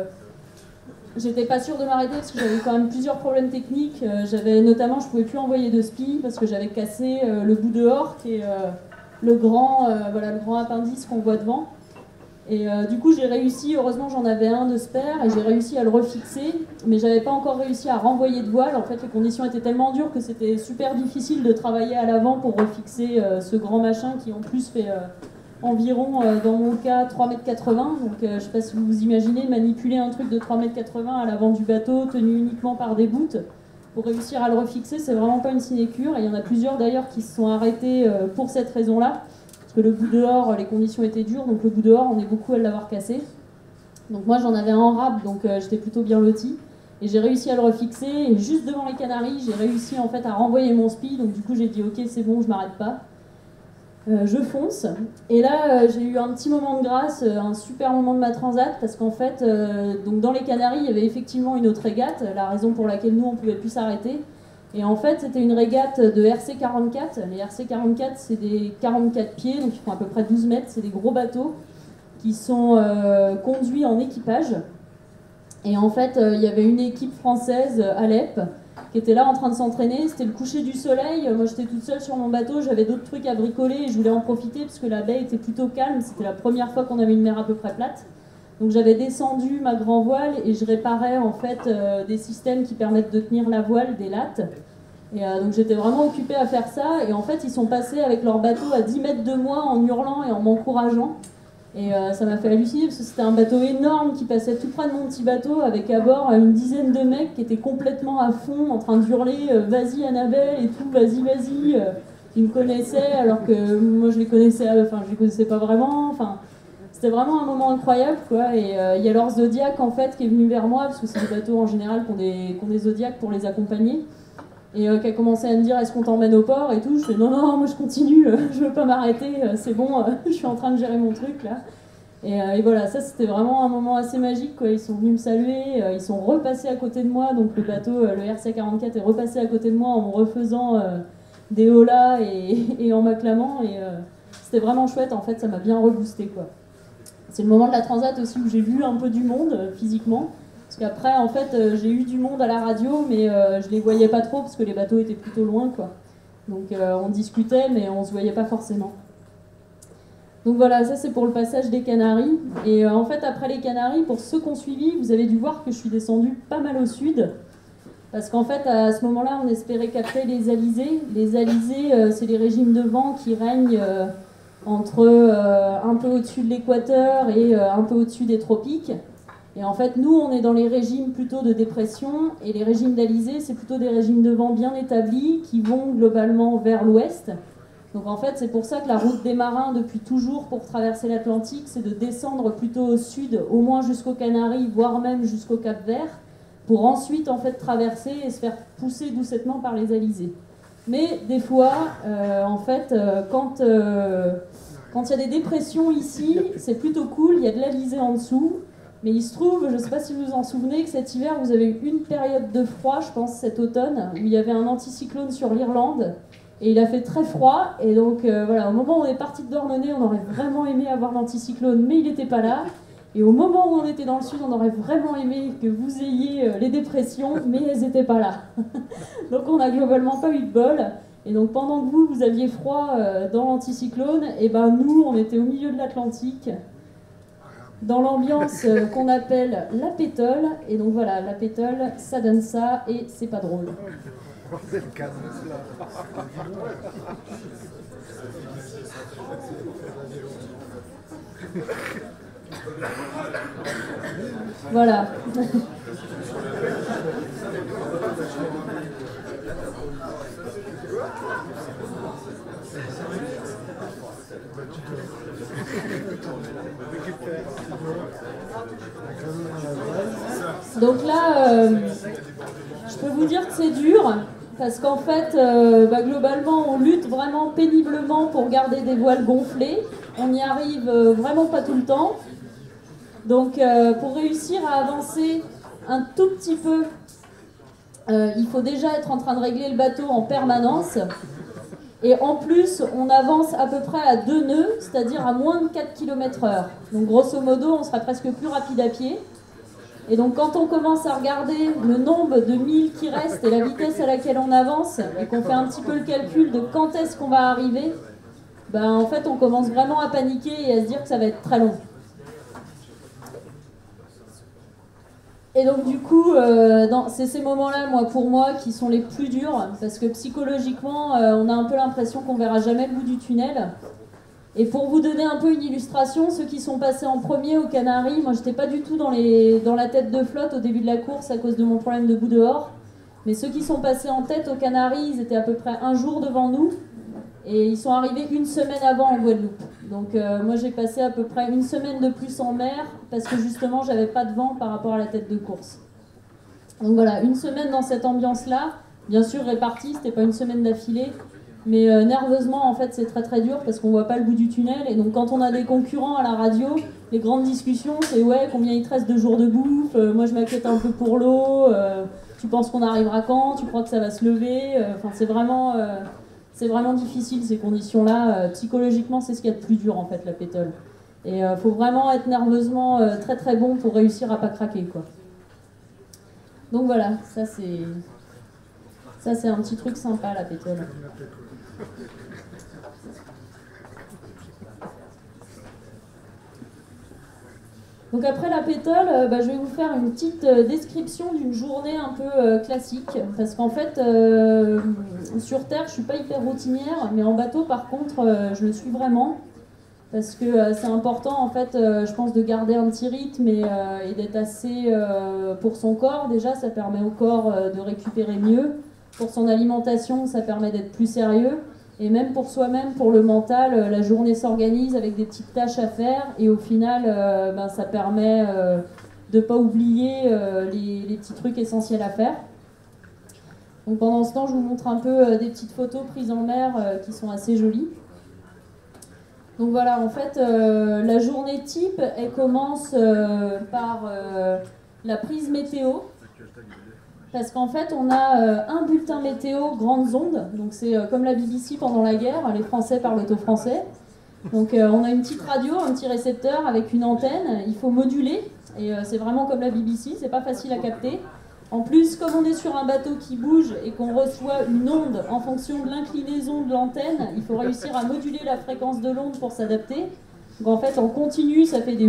j'étais pas sûre de m'arrêter parce que j'avais quand même plusieurs problèmes techniques. Notamment, je pouvais plus envoyer de spi parce que j'avais cassé le bout dehors, qui est le grand appendice qu'on voit devant. Et du coup, j'ai réussi, heureusement j'en avais un de spare, et j'ai réussi à le refixer, mais j'avais pas encore réussi à renvoyer de voile. En fait, les conditions étaient tellement dures que c'était super difficile de travailler à l'avant pour refixer ce grand machin qui en plus fait environ, dans mon cas, 3,80 m. Donc je sais pas si vous vous imaginez manipuler un truc de 3,80 m à l'avant du bateau, tenu uniquement par des bouts. Pour réussir à le refixer, c'est vraiment pas une sinécure, et il y en a plusieurs d'ailleurs qui se sont arrêtés pour cette raison-là. Parce que le bout dehors, les conditions étaient dures, donc le bout dehors, on est beaucoup à l'avoir cassé. Donc moi j'en avais un en rab, donc j'étais plutôt bien lotie. Et j'ai réussi à le refixer, et juste devant les Canaries, j'ai réussi en fait à renvoyer mon spi, donc du coup j'ai dit ok c'est bon, je m'arrête pas. Je fonce. Et là j'ai eu un petit moment de grâce, un super moment de ma transat, parce qu'en fait, donc dans les Canaries, il y avait effectivement une autre régate, la raison pour laquelle nous on pouvait plus s'arrêter. Et en fait, c'était une régate de RC44. Les RC44, c'est des 44 pieds, donc ils font à peu près 12 mètres. C'est des gros bateaux qui sont conduits en équipage. Et en fait, il y avait une équipe française, Alep, qui était là en train de s'entraîner. C'était le coucher du soleil. Moi, j'étais toute seule sur mon bateau. J'avais d'autres trucs à bricoler et je voulais en profiter parce que la baie était plutôt calme. C'était la première fois qu'on avait une mer à peu près plate. Donc j'avais descendu ma grand voile et je réparais en fait des systèmes qui permettent de tenir la voile, des lattes. Et donc j'étais vraiment occupée à faire ça. Et en fait, ils sont passés avec leur bateau à 10 mètres de moi en hurlant et en m'encourageant. Et ça m'a fait halluciner parce que c'était un bateau énorme qui passait tout près de mon petit bateau avec à bord une dizaine de mecs qui étaient complètement à fond en train de hurler vas-y Annabelle et tout, vas-y, vas-y. Ils me connaissaient alors que moi je les connaissais pas vraiment. Enfin, c'était vraiment un moment incroyable, quoi. Et il y a leur Zodiac en fait qui est venu vers moi parce que c'est des bateaux en général qui ont des Zodiacs pour les accompagner. Et qui a commencé à me dire est-ce qu'on t'emmène au port et tout. Je fais non, moi je continue, je veux pas m'arrêter, c'est bon, je suis en train de gérer mon truc là. Et voilà, ça c'était vraiment un moment assez magique, quoi. Ils sont venus me saluer, ils sont repassés à côté de moi, donc le bateau, le RC44 est repassé à côté de moi en me refaisant des holas et en m'acclamant. Et c'était vraiment chouette, en fait, ça m'a bien reboosté, quoi. C'est le moment de la transat aussi où j'ai vu un peu du monde physiquement. Parce qu'après, en fait, j'ai eu du monde à la radio, mais je les voyais pas trop parce que les bateaux étaient plutôt loin, quoi. Donc on discutait, mais on se voyait pas forcément. Donc voilà, ça c'est pour le passage des Canaries. Et en fait, après les Canaries, pour ceux qui ont suivi, vous avez dû voir que je suis descendue pas mal au sud. Parce qu'en fait, à ce moment-là, on espérait capter les alizés. Les alizés, c'est les régimes de vent qui règnent entre un peu au-dessus de l'équateur et un peu au-dessus des tropiques. Et en fait, nous, on est dans les régimes plutôt de dépression. Et les régimes d'alizés, c'est plutôt des régimes de vent bien établis qui vont globalement vers l'ouest. Donc en fait, c'est pour ça que la route des marins, depuis toujours, pour traverser l'Atlantique, c'est de descendre plutôt au sud, au moins jusqu'aux Canaries, voire même jusqu'au Cap-Vert, pour ensuite en fait traverser et se faire pousser doucettement par les alizés. Mais des fois, en fait, quand il y a des dépressions ici, c'est plutôt cool, il y a de l'alizé en dessous. Mais il se trouve, je ne sais pas si vous vous en souvenez, que cet hiver, vous avez eu une période de froid, je pense cet automne, où il y avait un anticyclone sur l'Irlande. Et il a fait très froid, et donc voilà, au moment où on est parti de Douarnenez, on aurait vraiment aimé avoir l'anticyclone, mais il n'était pas là. Et au moment où on était dans le sud, on aurait vraiment aimé que vous ayez les dépressions, mais elles n'étaient pas là. Donc on n'a globalement pas eu de bol. Et donc pendant que vous aviez froid dans l'anticyclone, et ben nous, on était au milieu de l'Atlantique, dans l'ambiance qu'on appelle la pétole. Et donc voilà, la pétole, ça donne ça, et c'est pas drôle. Voilà. Donc là, je peux vous dire que c'est dur. Parce qu'en fait, globalement, on lutte vraiment péniblement pour garder des voiles gonflées. On n'y arrive vraiment pas tout le temps. Donc, pour réussir à avancer un tout petit peu, il faut déjà être en train de régler le bateau en permanence. Et en plus, on avance à peu près à 2 nœuds, c'est-à-dire à moins de 4 km/h. Donc, grosso modo, on sera presque plus rapide à pied. Et donc quand on commence à regarder le nombre de milles qui restent et la vitesse à laquelle on avance, et qu'on fait un petit peu le calcul de quand est-ce qu'on va arriver, en fait on commence vraiment à paniquer et à se dire que ça va être très long. Et donc du coup, c'est ces moments-là, pour moi, qui sont les plus durs, parce que psychologiquement, on a un peu l'impression qu'on verra jamais le bout du tunnel. Et pour vous donner un peu une illustration, ceux qui sont passés en premier aux Canaries, moi j'étais pas du tout dans la tête de flotte au début de la course à cause de mon problème de bout dehors. Mais ceux qui sont passés en tête aux Canaries, ils étaient à peu près un jour devant nous. Et ils sont arrivés une semaine avant en Guadeloupe. Donc moi j'ai passé à peu près une semaine de plus en mer, parce que justement j'avais pas de vent par rapport à la tête de course. Donc voilà, une semaine dans cette ambiance-là, bien sûr répartie, c'était pas une semaine d'affilée. Mais nerveusement, en fait, c'est très très dur parce qu'on voit pas le bout du tunnel. Et donc, quand on a des concurrents à la radio, les grandes discussions, c'est ouais, combien il te reste de jours de bouffe, moi je m'inquiète un peu pour l'eau, tu penses qu'on arrivera quand, tu crois que ça va se lever. Enfin, c'est vraiment difficile ces conditions-là. Psychologiquement, c'est ce qu'il y a de plus dur en fait, la pétole. Et faut vraiment être nerveusement très très bon pour réussir à pas craquer, quoi. Donc voilà, ça c'est un petit truc sympa, la pétole. Donc après la pétole, je vais vous faire une petite description d'une journée un peu classique. Parce qu'en fait, sur Terre, je ne suis pas hyper routinière, mais en bateau, par contre, je le suis vraiment. Parce que c'est important, en fait, je pense, de garder un petit rythme et d'être assez pour son corps. Déjà, ça permet au corps de récupérer mieux. Pour son alimentation, ça permet d'être plus sérieux. Et même pour soi-même, pour le mental, la journée s'organise avec des petites tâches à faire. Et au final, ça permet de ne pas oublier les petits trucs essentiels à faire. Donc pendant ce temps, je vous montre un peu des petites photos prises en mer qui sont assez jolies. Donc voilà, en fait, la journée type, elle commence par la prise météo. Parce qu'en fait, on a un bulletin météo grandes ondes. Donc c'est comme la BBC pendant la guerre, les Français parlent au français. Donc on a une petite radio, un petit récepteur avec une antenne. Il faut moduler. Et c'est vraiment comme la BBC, c'est pas facile à capter. En plus, comme on est sur un bateau qui bouge et qu'on reçoit une onde en fonction de l'inclinaison de l'antenne, il faut réussir à moduler la fréquence de l'onde pour s'adapter. Donc en fait, en continu, ça fait des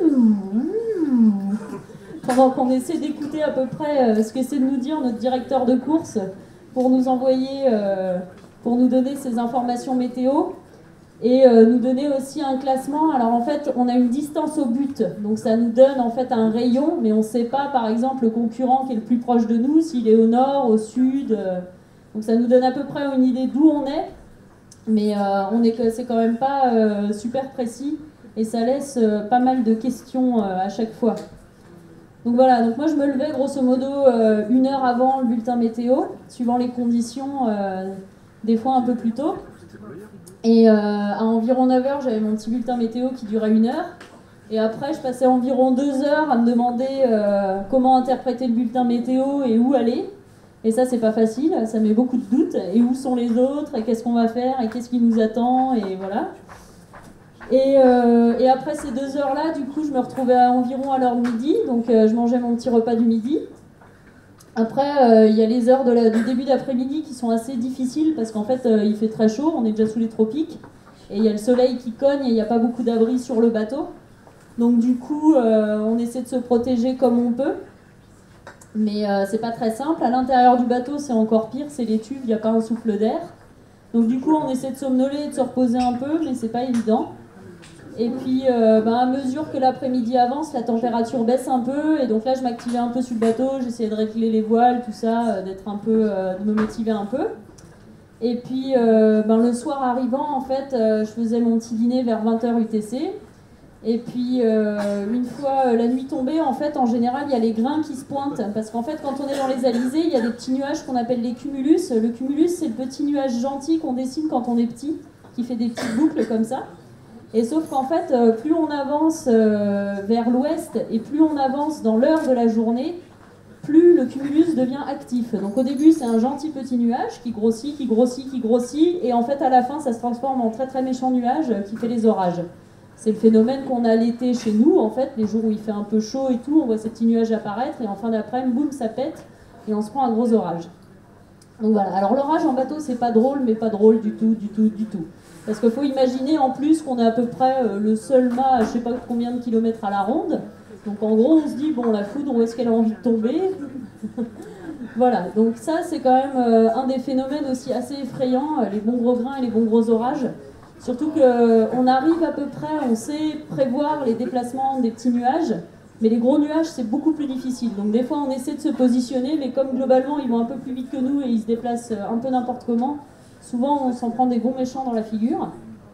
pendant qu'on essaie d'écouter à peu près ce qu'essaie de nous dire notre directeur de course pour nous envoyer, pour nous donner ces informations météo et nous donner aussi un classement. Alors en fait, on a une distance au but, donc ça nous donne en fait un rayon, mais on ne sait pas par exemple le concurrent qui est le plus proche de nous, s'il est au nord, au sud. Donc ça nous donne à peu près une idée d'où on est, mais c'est quand même pas super précis et ça laisse pas mal de questions à chaque fois. Donc voilà, donc moi je me levais grosso modo 1 heure avant le bulletin météo, suivant les conditions, des fois un peu plus tôt. Et à environ 9 heures, j'avais mon petit bulletin météo qui durait 1 heure. Et après, je passais environ 2 heures à me demander comment interpréter le bulletin météo et où aller. Et ça, c'est pas facile, ça met beaucoup de doutes. Et où sont les autres, et qu'est-ce qu'on va faire, et qu'est-ce qui nous attend, et voilà. Et après ces 2 heures-là, du coup, je me retrouvais environ à l'heure de midi, donc je mangeais mon petit repas du midi. Après, il y a les heures du début d'après-midi qui sont assez difficiles parce qu'en fait, il fait très chaud, on est déjà sous les tropiques, et il y a le soleil qui cogne et il n'y a pas beaucoup d'abris sur le bateau. Donc du coup, on essaie de se protéger comme on peut, mais c'est pas très simple. À l'intérieur du bateau, c'est encore pire, c'est l'étuve, il n'y a pas un souffle d'air. Donc du coup, on essaie de somnoler, de se reposer un peu, mais c'est pas évident. Et puis, à mesure que l'après-midi avance, la température baisse un peu, et donc là, je m'activais un peu sur le bateau, j'essayais de régler les voiles, tout ça, d'être un peu, de me motiver un peu. Et puis, le soir arrivant, en fait, je faisais mon petit dîner vers 20h UTC. Et puis, une fois la nuit tombée, en fait, en général, il y a les grains qui se pointent. Parce qu'en fait, quand on est dans les alizés, il y a des petits nuages qu'on appelle les cumulus. Le cumulus, c'est le petit nuage gentil qu'on dessine quand on est petit, qui fait des petites boucles comme ça. Et sauf qu'en fait, plus on avance vers l'ouest et plus on avance dans l'heure de la journée, plus le cumulus devient actif. Donc au début, c'est un gentil petit nuage qui grossit, qui grossit, qui grossit, et en fait, à la fin, ça se transforme en très très méchant nuage qui fait les orages. C'est le phénomène qu'on a l'été chez nous, en fait, les jours où il fait un peu chaud et tout, on voit ces petits nuages apparaître, et en fin d'après-midi, boum, ça pète, et on se prend un gros orage. Donc voilà, alors l'orage en bateau, c'est pas drôle, mais pas drôle du tout, du tout, du tout. Parce qu'il faut imaginer en plus qu'on est à peu près le seul mât à je sais pas combien de kilomètres à la ronde. Donc en gros, on se dit, bon, la foudre, où est-ce qu'elle a envie de tomber? Voilà, donc ça, c'est quand même un des phénomènes aussi assez effrayants, les bons gros grains et les bons gros orages. Surtout qu'on arrive à peu près, on sait prévoir les déplacements des petits nuages, mais les gros nuages, c'est beaucoup plus difficile. Donc des fois, on essaie de se positionner, mais comme globalement, ils vont un peu plus vite que nous et ils se déplacent un peu n'importe comment, souvent, on s'en prend des bons méchants dans la figure.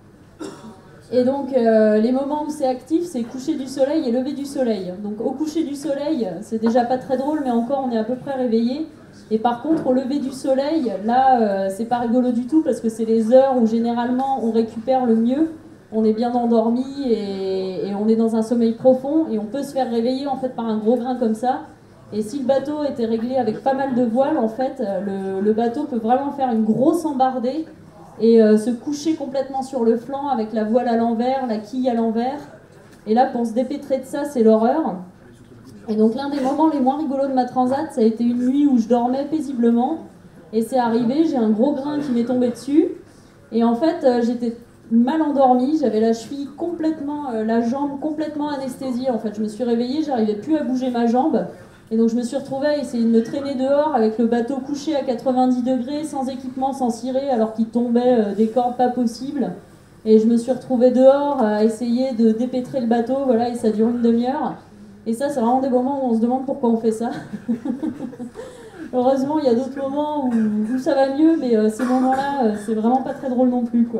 Et donc, les moments où c'est actif, c'est coucher du soleil et lever du soleil. Donc, au coucher du soleil, c'est déjà pas très drôle, mais encore, on est à peu près réveillé. Et par contre, au lever du soleil, là, c'est pas rigolo du tout, parce que c'est les heures où, généralement, on récupère le mieux. On est bien endormi et on est dans un sommeil profond. Et on peut se faire réveiller, en fait, par un gros grain comme ça. Et si le bateau était réglé avec pas mal de voiles, en fait, le bateau peut vraiment faire une grosse embardée et se coucher complètement sur le flanc avec la voile à l'envers, la quille à l'envers. Et là, pour se dépêtrer de ça, c'est l'horreur. Et donc l'un des moments les moins rigolos de ma transat, ça a été une nuit où je dormais paisiblement. Et c'est arrivé, j'ai un gros grain qui m'est tombé dessus. Et en fait, j'étais mal endormie, j'avais la cheville complètement, la jambe complètement anesthésiée. En fait, je me suis réveillée, j'arrivais plus à bouger ma jambe. Et donc je me suis retrouvée à essayer de me traîner dehors avec le bateau couché à 90 degrés, sans équipement, sans cirer, alors qu'il tombait des cordes pas possibles. Et je me suis retrouvée dehors à essayer de dépêtrer le bateau, voilà, et ça dure une demi-heure. Et ça, c'est vraiment des moments où on se demande pourquoi on fait ça. Heureusement, il y a d'autres moments où ça va mieux, mais ces moments-là, c'est vraiment pas très drôle non plus, quoi.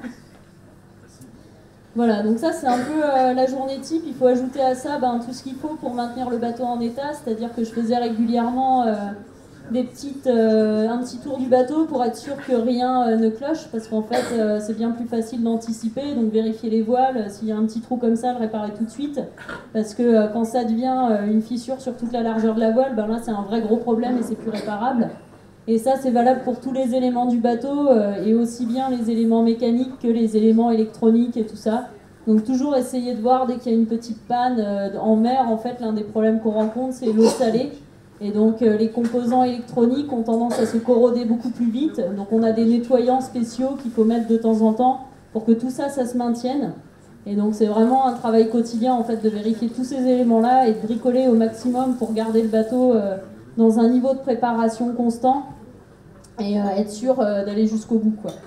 Voilà, donc ça c'est un peu la journée type. Il faut ajouter à ça tout ce qu'il faut pour maintenir le bateau en état, c'est-à-dire que je faisais régulièrement un petit tour du bateau pour être sûr que rien ne cloche, parce qu'en fait c'est bien plus facile d'anticiper, donc vérifier les voiles, s'il y a un petit trou comme ça, le réparer tout de suite, parce que quand ça devient une fissure sur toute la largeur de la voile, là c'est un vrai gros problème et c'est plus réparable. Et ça, c'est valable pour tous les éléments du bateau, et aussi bien les éléments mécaniques que les éléments électroniques et tout ça. Donc toujours essayer de voir dès qu'il y a une petite panne en mer, en fait, l'un des problèmes qu'on rencontre, c'est l'eau salée. Et donc les composants électroniques ont tendance à se corroder beaucoup plus vite. Donc on a des nettoyants spéciaux qu'il faut mettre de temps en temps pour que tout ça, ça se maintienne. Et donc c'est vraiment un travail quotidien en fait de vérifier tous ces éléments-là et de bricoler au maximum pour garder le bateau dans un niveau de préparation constant et être sûr d'aller jusqu'au bout, quoi.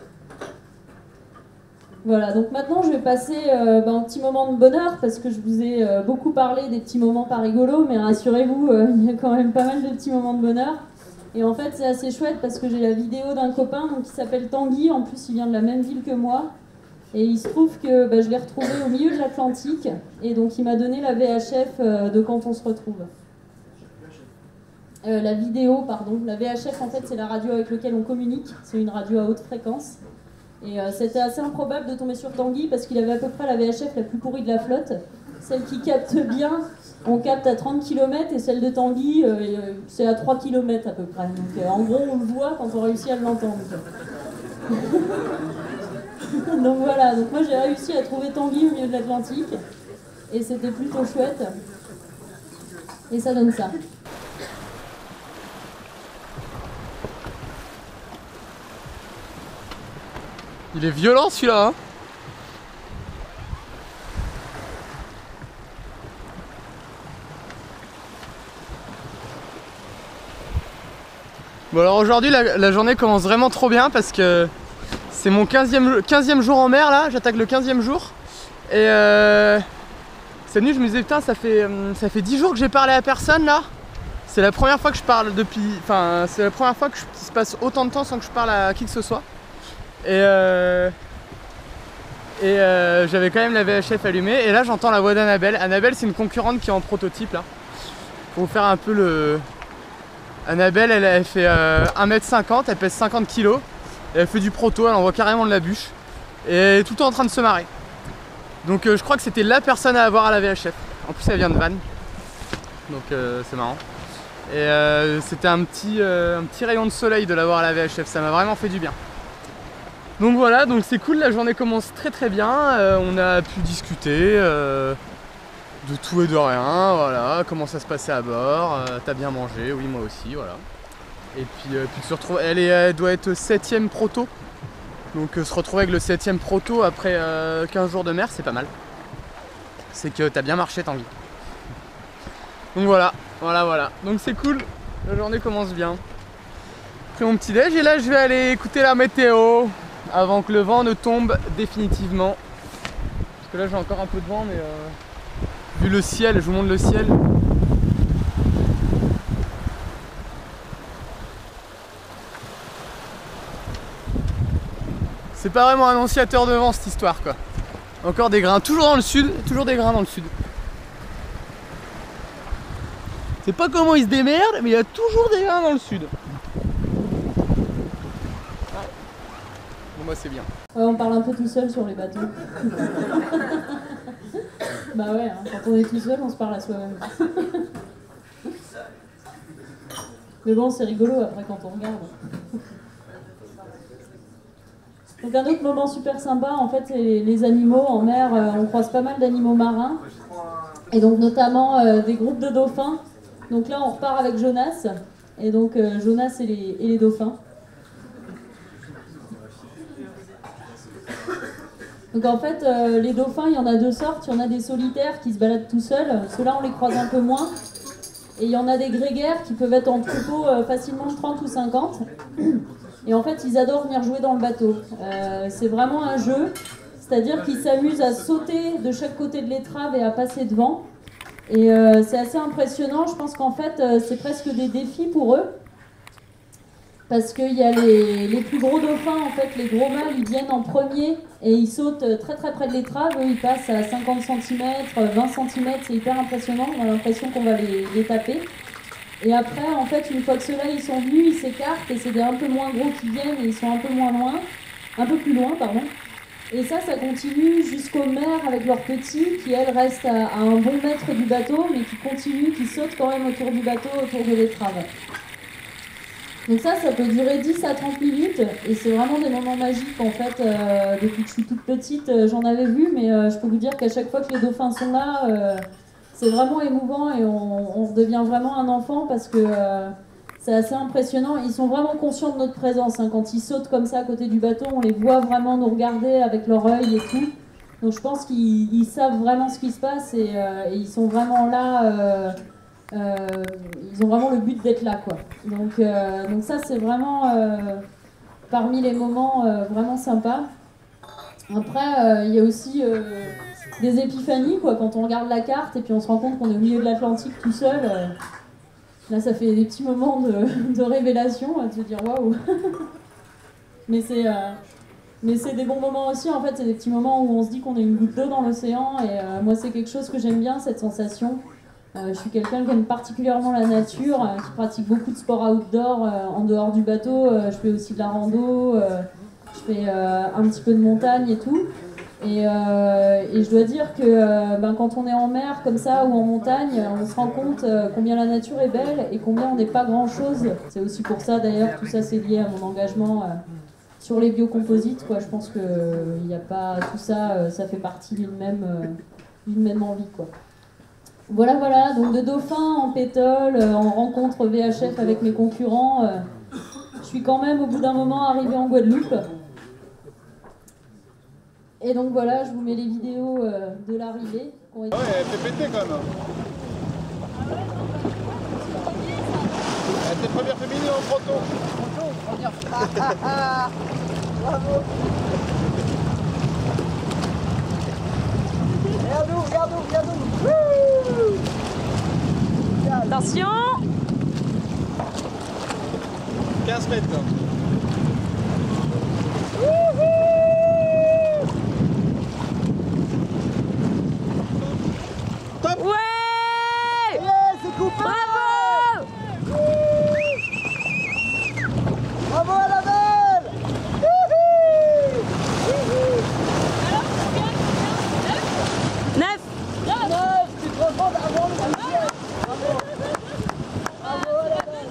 Voilà, donc maintenant je vais passer un petit moment de bonheur parce que je vous ai beaucoup parlé des petits moments pas rigolos, mais rassurez-vous, il y a quand même pas mal de petits moments de bonheur. Et en fait c'est assez chouette parce que j'ai la vidéo d'un copain qui s'appelle Tanguy, en plus il vient de la même ville que moi. Et il se trouve que je l'ai retrouvé au milieu de l'Atlantique et donc il m'a donné la VHF de Quand on se retrouve. La vidéo, pardon. La VHF en fait c'est la radio avec laquelle on communique, c'est une radio à haute fréquence. Et c'était assez improbable de tomber sur Tanguy parce qu'il avait à peu près la VHF la plus pourrie de la flotte. Celle qui capte bien, on capte à 30 km et celle de Tanguy c'est à 3 km à peu près. Donc en gros on le voit quand on réussit à l'entendre. Donc voilà, donc moi j'ai réussi à trouver Tanguy au milieu de l'Atlantique et c'était plutôt chouette et ça donne ça. Il est violent celui-là, hein. Bon alors aujourd'hui la journée commence vraiment trop bien parce que c'est mon 15e jour en mer là, j'attaque le 15e jour. Et cette nuit je me disais putain ça fait 10 jours que j'ai parlé à personne là. C'est la première fois que je parle depuis. Enfin c'est la première fois qu'il se passe autant de temps sans que je parle à qui que ce soit. Et j'avais quand même la VHF allumée et là j'entends la voix d'Annabelle. Annabelle c'est une concurrente qui est en prototype là. Pour vous faire un peu le. Annabelle elle fait 1m50, elle pèse 50 kg. Elle fait du proto, elle envoie carrément de la bûche. Et elle est tout le temps en train de se marrer. Donc je crois que c'était la personne à avoir à la VHF. En plus elle vient de Vannes. Donc c'est marrant. Et c'était un petit rayon de soleil de l'avoir à la VHF, ça m'a vraiment fait du bien. Donc voilà, donc c'est cool, la journée commence très très bien. On a pu discuter de tout et de rien, voilà, comment ça se passait à bord. T'as bien mangé, oui moi aussi, voilà. Et puis de se retrouver, elle doit être 7ème proto. Donc se retrouver avec le 7ème proto après 15 jours de mer, c'est pas mal. C'est que t'as bien marché Tanguy. Donc voilà. Donc c'est cool, la journée commence bien. J'ai pris mon petit déj et là je vais aller écouter la météo avant que le vent ne tombe définitivement. Parce que là j'ai encore un peu de vent mais vu le ciel, je vous montre le ciel. C'est pas vraiment annonciateur de vent cette histoire quoi. Encore des grains, toujours dans le sud, toujours des grains dans le sud. Je sais pas comment ils se démerdent, mais il y a toujours des grains dans le sud. Bon moi c'est bien. Ouais, on parle un peu tout seul sur les bateaux. Bah ouais, hein, quand on est tout seul, on se parle à soi-même. Mais bon, c'est rigolo après quand on regarde. Donc un autre moment super sympa, en fait, c'est les animaux en mer. On croise pas mal d'animaux marins. Et donc notamment des groupes de dauphins. Donc là, on repart avec Jonas. Et donc Jonas et les dauphins. Donc en fait, les dauphins, il y en a deux sortes. Il y en a des solitaires qui se baladent tout seuls. Ceux-là, on les croise un peu moins. Et il y en a des grégaires qui peuvent être en troupeau facilement 30 ou 50. Et en fait, ils adorent venir jouer dans le bateau. C'est vraiment un jeu. C'est-à-dire qu'ils s'amusent à sauter de chaque côté de l'étrave et à passer devant. Et c'est assez impressionnant. Je pense qu'en fait, c'est presque des défis pour eux. Parce qu'il y a les plus gros dauphins, en fait, les gros mâles, ils viennent en premier et ils sautent très très près de l'étrave. Eux, ils passent à 50 cm, 20 cm, c'est hyper impressionnant. On a l'impression qu'on va les taper. Et après, en fait, une fois que ceux-là, ils sont venus, ils s'écartent et c'est des un peu moins gros qui viennent et ils sont un peu moins loin, un peu plus loin, pardon. Et ça continue jusqu'aux mères avec leurs petits qui, elles, restent à un bon mètre du bateau, mais qui continuent, qui sautent quand même autour du bateau, autour de l'étrave. Donc ça peut durer 10 à 30 minutes et c'est vraiment des moments magiques en fait. Depuis que je suis toute petite, j'en avais vu, mais je peux vous dire qu'à chaque fois que les dauphins sont là, c'est vraiment émouvant et on redevient vraiment un enfant parce que c'est assez impressionnant. Ils sont vraiment conscients de notre présence. Hein. Quand ils sautent comme ça à côté du bateau, on les voit vraiment nous regarder avec leur œil et tout. Donc je pense qu'ils savent vraiment ce qui se passe et ils sont vraiment là, ils ont vraiment le but d'être là, quoi. Donc ça c'est vraiment parmi les moments vraiment sympas. Après il y a aussi des épiphanies, quoi, quand on regarde la carte et puis on se rend compte qu'on est au milieu de l'Atlantique tout seul. Là ça fait des petits moments de révélation, de se dire waouh. Mais c'est des bons moments aussi, en fait, c'est des petits moments où on se dit qu'on est une goutte d'eau dans l'océan et moi c'est quelque chose que j'aime bien, cette sensation. Je suis quelqu'un qui aime particulièrement la nature, qui pratique beaucoup de sports outdoor en dehors du bateau. Je fais aussi de la rando, je fais un petit peu de montagne et tout. Et je dois dire que quand on est en mer comme ça ou en montagne, on se rend compte combien la nature est belle et combien on n'est pas grand chose. C'est aussi pour ça d'ailleurs, tout ça c'est lié à mon engagement sur les biocomposites, quoi. Je pense que il y a pas tout ça, ça fait partie d'une même envie, quoi. Voilà, donc de dauphin en pétole, en rencontre VHF avec mes concurrents, je suis quand même au bout d'un moment arrivée en Guadeloupe. Et donc voilà, je vous mets les vidéos de l'arrivée. Ouais, elle fait péter quand même. Elle était première féminine en proto. Bravo. Regarde-nous. Attention. 15 mètres. Ouais. C'est coupé. Bravo. Bravo à la belle. 9. Tu te rends avant le week-end. Bravo à la belle.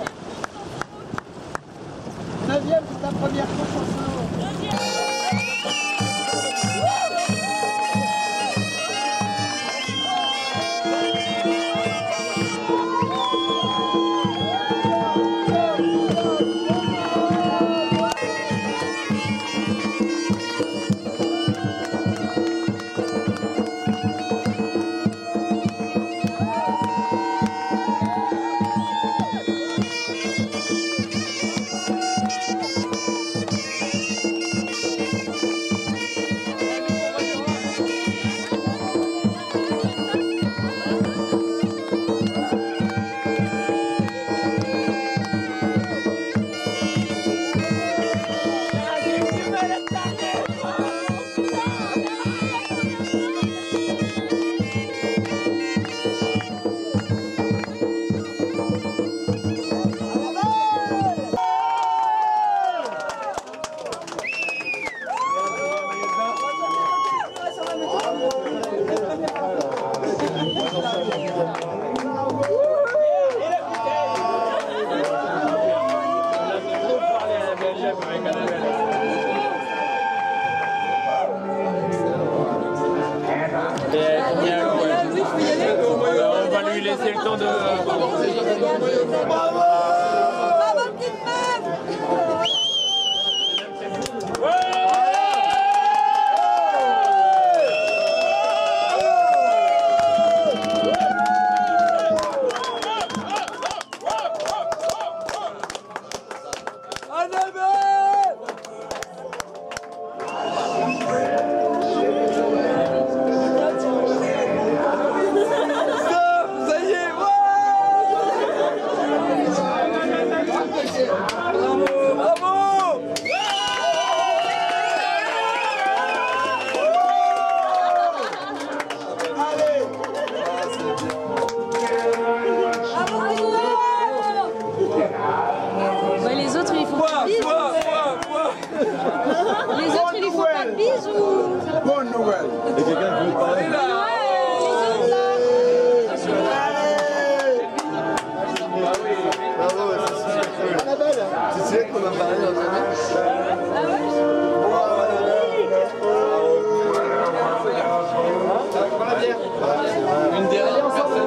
9e, c'est ta première course en solo. On va lui laisser le temps de... Bravo. Bravo, petite meuf. Ouais, les autres, ils font pas de bisous. Les autres, ils font pas de bisous. Bonne nouvelle. Et quelqu'un qui veut parler Ouais, les autres, là. Bravo, c'est Annabelle. C'est vrai qu'on a parlé dans Ah ouais? une dernière personne.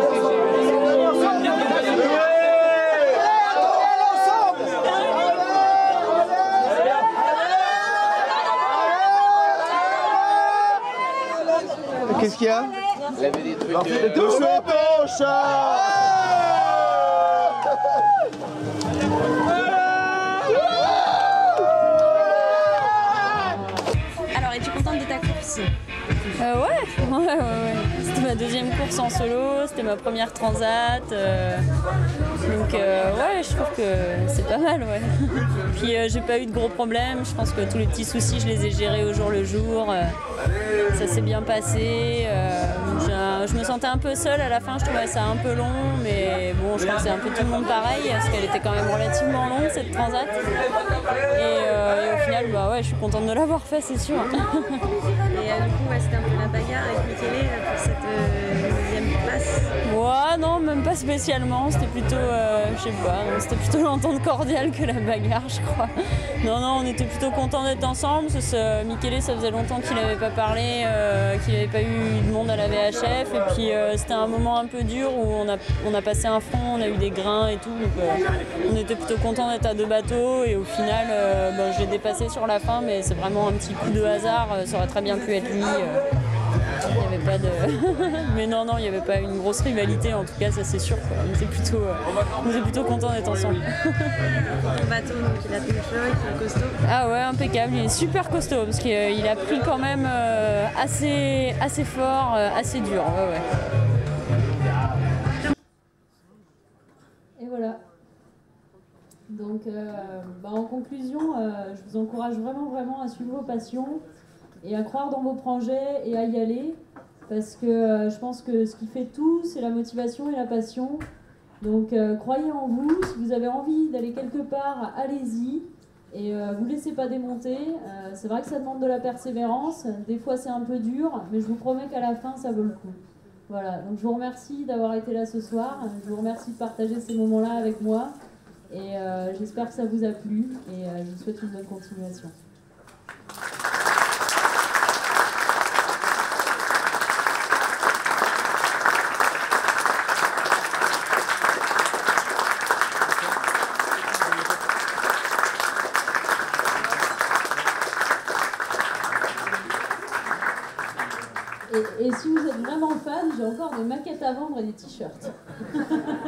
Qu'est-ce qu'il y a? Il avait des trucs. Touche ton chat. Alors, es-tu contente de ta course? Ouais. C'était ma deuxième course en solo, c'était ma première transat. Donc ouais, je trouve que c'est pas mal, ouais. Puis j'ai pas eu de gros problèmes, je pense que tous les petits soucis, je les ai gérés au jour le jour. Ça s'est bien passé. Je me sentais un peu seule à la fin, je trouvais ça un peu long, mais bon, je pense que c'est un peu tout le monde pareil, parce qu'elle était quand même relativement longue cette transat. Et au final, bah ouais, je suis contente de l'avoir fait, c'est sûr. Et du coup, ouais, c'était un peu la bagarre avec Michele pour cette 9e place. Ouais, non, même pas spécialement. C'était plutôt, je sais pas, c'était plutôt l'entente cordiale que la bagarre, je crois. Non, on était plutôt contents d'être ensemble. Michele, ça faisait longtemps qu'il n'avait pas parlé, qu'il n'avait pas eu de monde à la VHF. Et puis c'était un moment un peu dur où on a passé un front, on a eu des grains et tout. Donc on était plutôt contents d'être à 2 bateaux. Et au final, je l'ai dépassé sur la fin, mais c'est vraiment un petit coup de hasard. Ça aurait très bien pu être lui. Il n'y avait pas de... Mais non, il n'y avait pas une grosse rivalité, en tout cas, ça c'est sûr. On était plutôt contents d'être ensemble. Ton bateau, donc il a tenu le feu, il est costaud. Ah ouais, impeccable, il est super costaud, parce qu'il a pris quand même assez fort, assez dur. Ouais. Et voilà. Donc, en conclusion, je vous encourage vraiment à suivre vos passions et à croire dans vos projets et à y aller, parce que je pense que ce qui fait tout, c'est la motivation et la passion. Donc croyez en vous, si vous avez envie d'aller quelque part, allez-y, et vous laissez pas démonter. C'est vrai que ça demande de la persévérance, des fois c'est un peu dur, mais je vous promets qu'à la fin ça vaut le coup. Voilà, donc je vous remercie d'avoir été là ce soir, je vous remercie de partager ces moments-là avec moi, et j'espère que ça vous a plu, et je vous souhaite une bonne continuation. Et si vous êtes vraiment fan, j'ai encore des maquettes à vendre et des t-shirts. Vous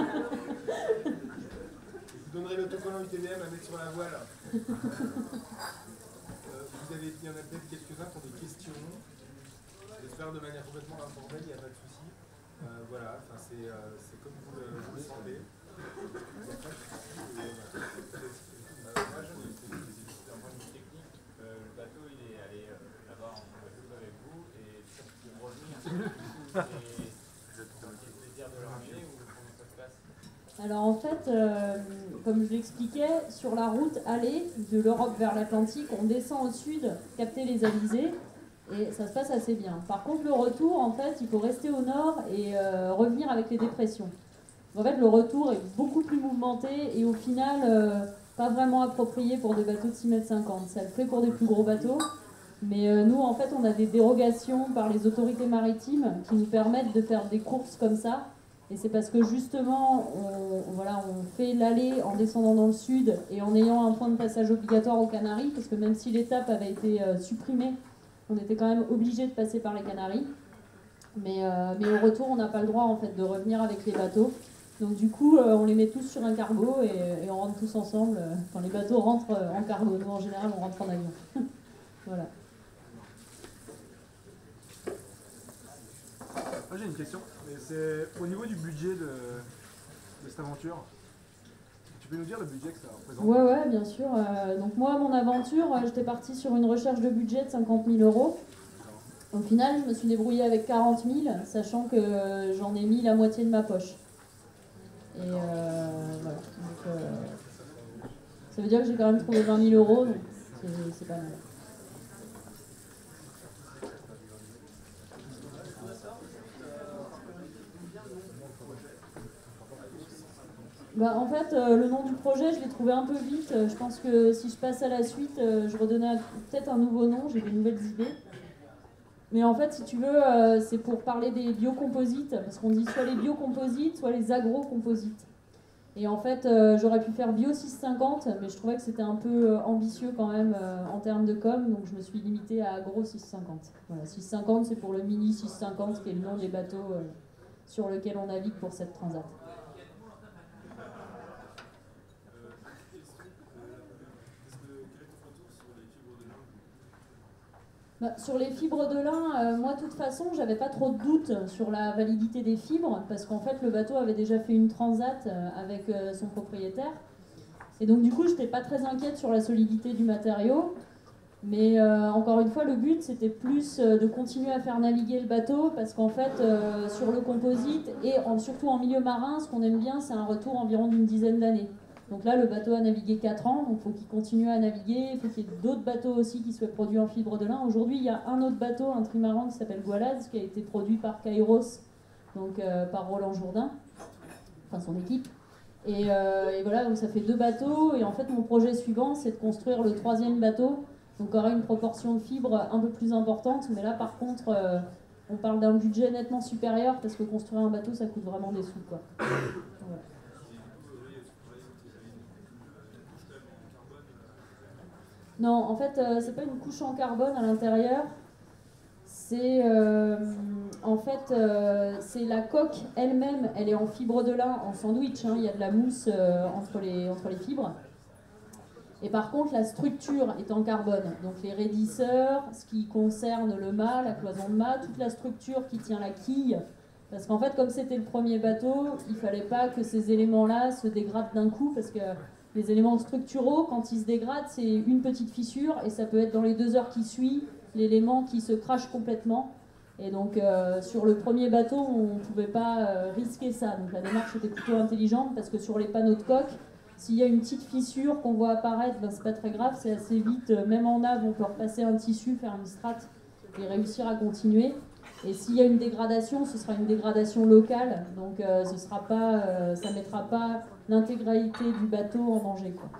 donnerez l'autocollant UTBM à mettre sur la voile. Il y en a peut-être quelques-uns qui ont des questions. J'espère de manière complètement informelle, il n'y a pas de souci. Voilà, c'est comme vous le sentez. Moi, je me suis dit d'un point de vue technique, le bateau il est allé là-bas en bateau avec vous et ça peut revenir. Et ça me fait plaisir de le ramener ou comment ça se passe? Alors en fait, comme je l'expliquais, sur la route aller de l'Europe vers l'Atlantique, on descend au sud, capter les alizés, et ça se passe assez bien. Par contre, le retour, en fait, il faut rester au nord et revenir avec les dépressions. En fait, le retour est beaucoup plus mouvementé et au final, pas vraiment approprié pour des bateaux de 6,50 m. Ça le fait pour des plus gros bateaux, mais nous, en fait, on a des dérogations par les autorités maritimes qui nous permettent de faire des courses comme ça. Et c'est parce que justement, on fait l'aller en descendant dans le sud et en ayant un point de passage obligatoire aux Canaries, parce que même si l'étape avait été supprimée, on était quand même obligé de passer par les Canaries. Mais au retour, on n'a pas le droit en fait de revenir avec les bateaux. Donc du coup, on les met tous sur un cargo et on rentre tous ensemble. Enfin, les bateaux rentrent en cargo. Nous, en général, on rentre en avion. Voilà. Moi j'ai une question, mais c'est au niveau du budget de cette aventure. Tu peux nous dire le budget que ça représente? Ouais, bien sûr. Donc moi, mon aventure, j'étais partie sur une recherche de budget de 50 000 €. Au final, je me suis débrouillée avec 40 000, sachant que j'en ai mis la moitié de ma poche. Et voilà. Donc, ça veut dire que j'ai quand même trouvé 20 000 €, donc c'est pas mal. En fait, le nom du projet, je l'ai trouvé un peu vite. Je pense que si je passe à la suite, je redonnais peut-être un nouveau nom, j'ai des nouvelles idées. Mais en fait, si tu veux, c'est pour parler des biocomposites, parce qu'on dit soit les biocomposites, soit les agrocomposites. Et en fait, j'aurais pu faire bio 650, mais je trouvais que c'était un peu ambitieux quand même en termes de com, donc je me suis limitée à gros 650. Voilà, 650, c'est pour le mini 650, qui est le nom des bateaux sur lequel on navigue pour cette transat. Sur les fibres de lin, moi de toute façon, j'avais pas trop de doutes sur la validité des fibres, parce qu'en fait le bateau avait déjà fait une transat avec son propriétaire. Et donc du coup, je n'étais pas très inquiète sur la solidité du matériau. Mais encore une fois, le but c'était plus de continuer à faire naviguer le bateau, parce qu'en fait, sur le composite et surtout en milieu marin, ce qu'on aime bien, c'est un retour environ d'une dizaine d'années. Donc là, le bateau a navigué 4 ans, donc il faut qu'il continue à naviguer. Il faut qu'il y ait d'autres bateaux aussi qui soient produits en fibre de lin. Aujourd'hui, il y a un autre bateau, un trimaran qui s'appelle Gualaz, qui a été produit par Kairos, donc par Roland Jourdain, enfin son équipe. Et voilà, donc ça fait 2 bateaux. Et en fait, mon projet suivant, c'est de construire le 3e bateau. Donc il y aura une proportion de fibres un peu plus importante. Mais là, par contre, on parle d'un budget nettement supérieur, parce que construire un bateau, ça coûte vraiment des sous, quoi. Voilà. Non, en fait, c'est pas une couche en carbone à l'intérieur. C'est c'est la coque elle-même. Elle est en fibre de lin, en sandwich. Hein, il y a de la mousse entre les fibres. Et par contre, la structure est en carbone. Donc les raidisseurs, ce qui concerne le mât, la cloison de mât, toute la structure qui tient la quille. Parce qu'en fait, comme c'était le premier bateau, il fallait pas que ces éléments-là se dégradent d'un coup, parce que les éléments structuraux, quand ils se dégradent, c'est une petite fissure, et ça peut être dans les 2 heures qui suivent, l'élément qui se crache complètement. Et donc, sur le premier bateau, on ne pouvait pas risquer ça. Donc la démarche était plutôt intelligente, parce que sur les panneaux de coque, s'il y a une petite fissure qu'on voit apparaître, ben, c'est pas très grave, c'est assez vite. Même en nave, on peut repasser un tissu, faire une strate, et réussir à continuer. Et s'il y a une dégradation, ce sera une dégradation locale, donc ça ne mettra pas l'intégralité du bateau en danger, quoi.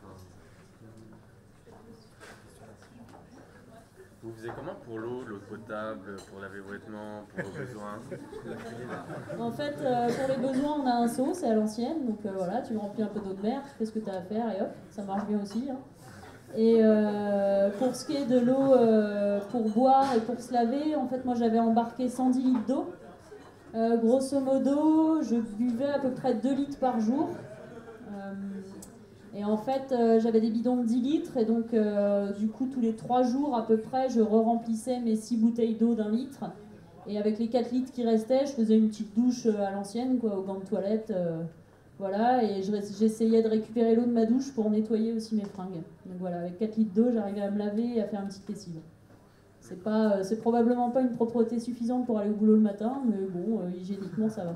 Vous faisiez comment pour l'eau potable, pour laver vos vêtements, pour vos besoins? En fait, pour les besoins, on a un seau, c'est à l'ancienne, donc voilà, tu remplis un peu d'eau de mer, tu fais ce que tu as à faire et hop, ça marche bien aussi. Hein. Et pour ce qui est de l'eau pour boire et pour se laver, en fait, moi j'avais embarqué 110 litres d'eau. Grosso modo, je buvais à peu près 2 litres par jour. Et en fait, j'avais des bidons de 10 litres, et donc du coup, tous les 3 jours à peu près, je re-remplissais mes 6 bouteilles d'eau d'1 litre. Et avec les 4 litres qui restaient, je faisais une petite douche à l'ancienne, quoi, au gant de toilette. Voilà, et j'essayais de récupérer l'eau de ma douche pour nettoyer aussi mes fringues. Donc voilà, avec 4 litres d'eau, j'arrivais à me laver et à faire une petite lessive. C'est probablement pas une propreté suffisante pour aller au boulot le matin, mais bon, hygiéniquement, ça va.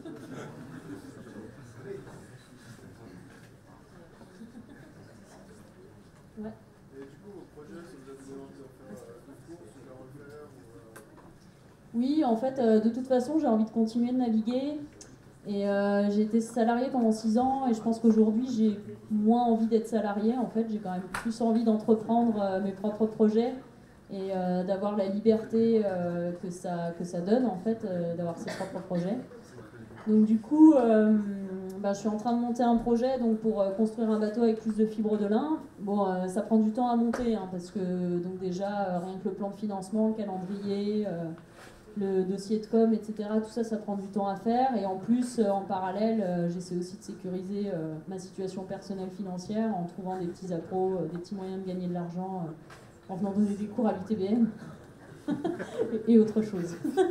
Ouais. Et du coup, vos projets, si vous avez besoin de faire des courses, de les refaire Oui, en fait, de toute façon, j'ai envie de continuer de naviguer. Et j'ai été salariée pendant 6 ans, et je pense qu'aujourd'hui, j'ai moins envie d'être salariée. En fait, j'ai quand même plus envie d'entreprendre mes propres projets et d'avoir la liberté que ça donne, en fait, d'avoir ses propres projets. Donc du coup, je suis en train de monter un projet donc, pour construire un bateau avec plus de fibres de lin. Bon, ça prend du temps à monter, hein, parce que donc déjà, rien que le plan de financement, le calendrier, le dossier de com, etc., tout ça, ça prend du temps à faire. Et en plus, en parallèle, j'essaie aussi de sécuriser ma situation personnelle financière en trouvant des petits appros, des petits moyens de gagner de l'argent, en venant donner des cours à l'UTBM et autre chose.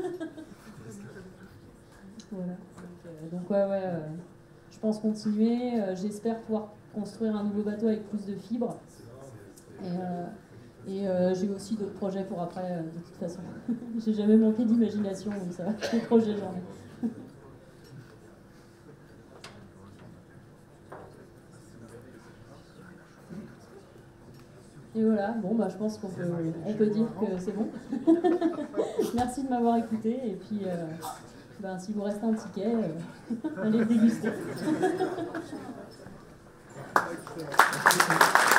Voilà. Donc ouais, je pense continuer. J'espère pouvoir construire un nouveau bateau avec plus de fibres. Et j'ai aussi d'autres projets pour après, de toute façon. J'ai jamais manqué d'imagination, donc ça va. Des projets, j'en ai. Et voilà, bon, je pense qu'on peut dire que c'est bon. Merci de m'avoir écouté, et puis si vous reste un ticket, allez le déguster.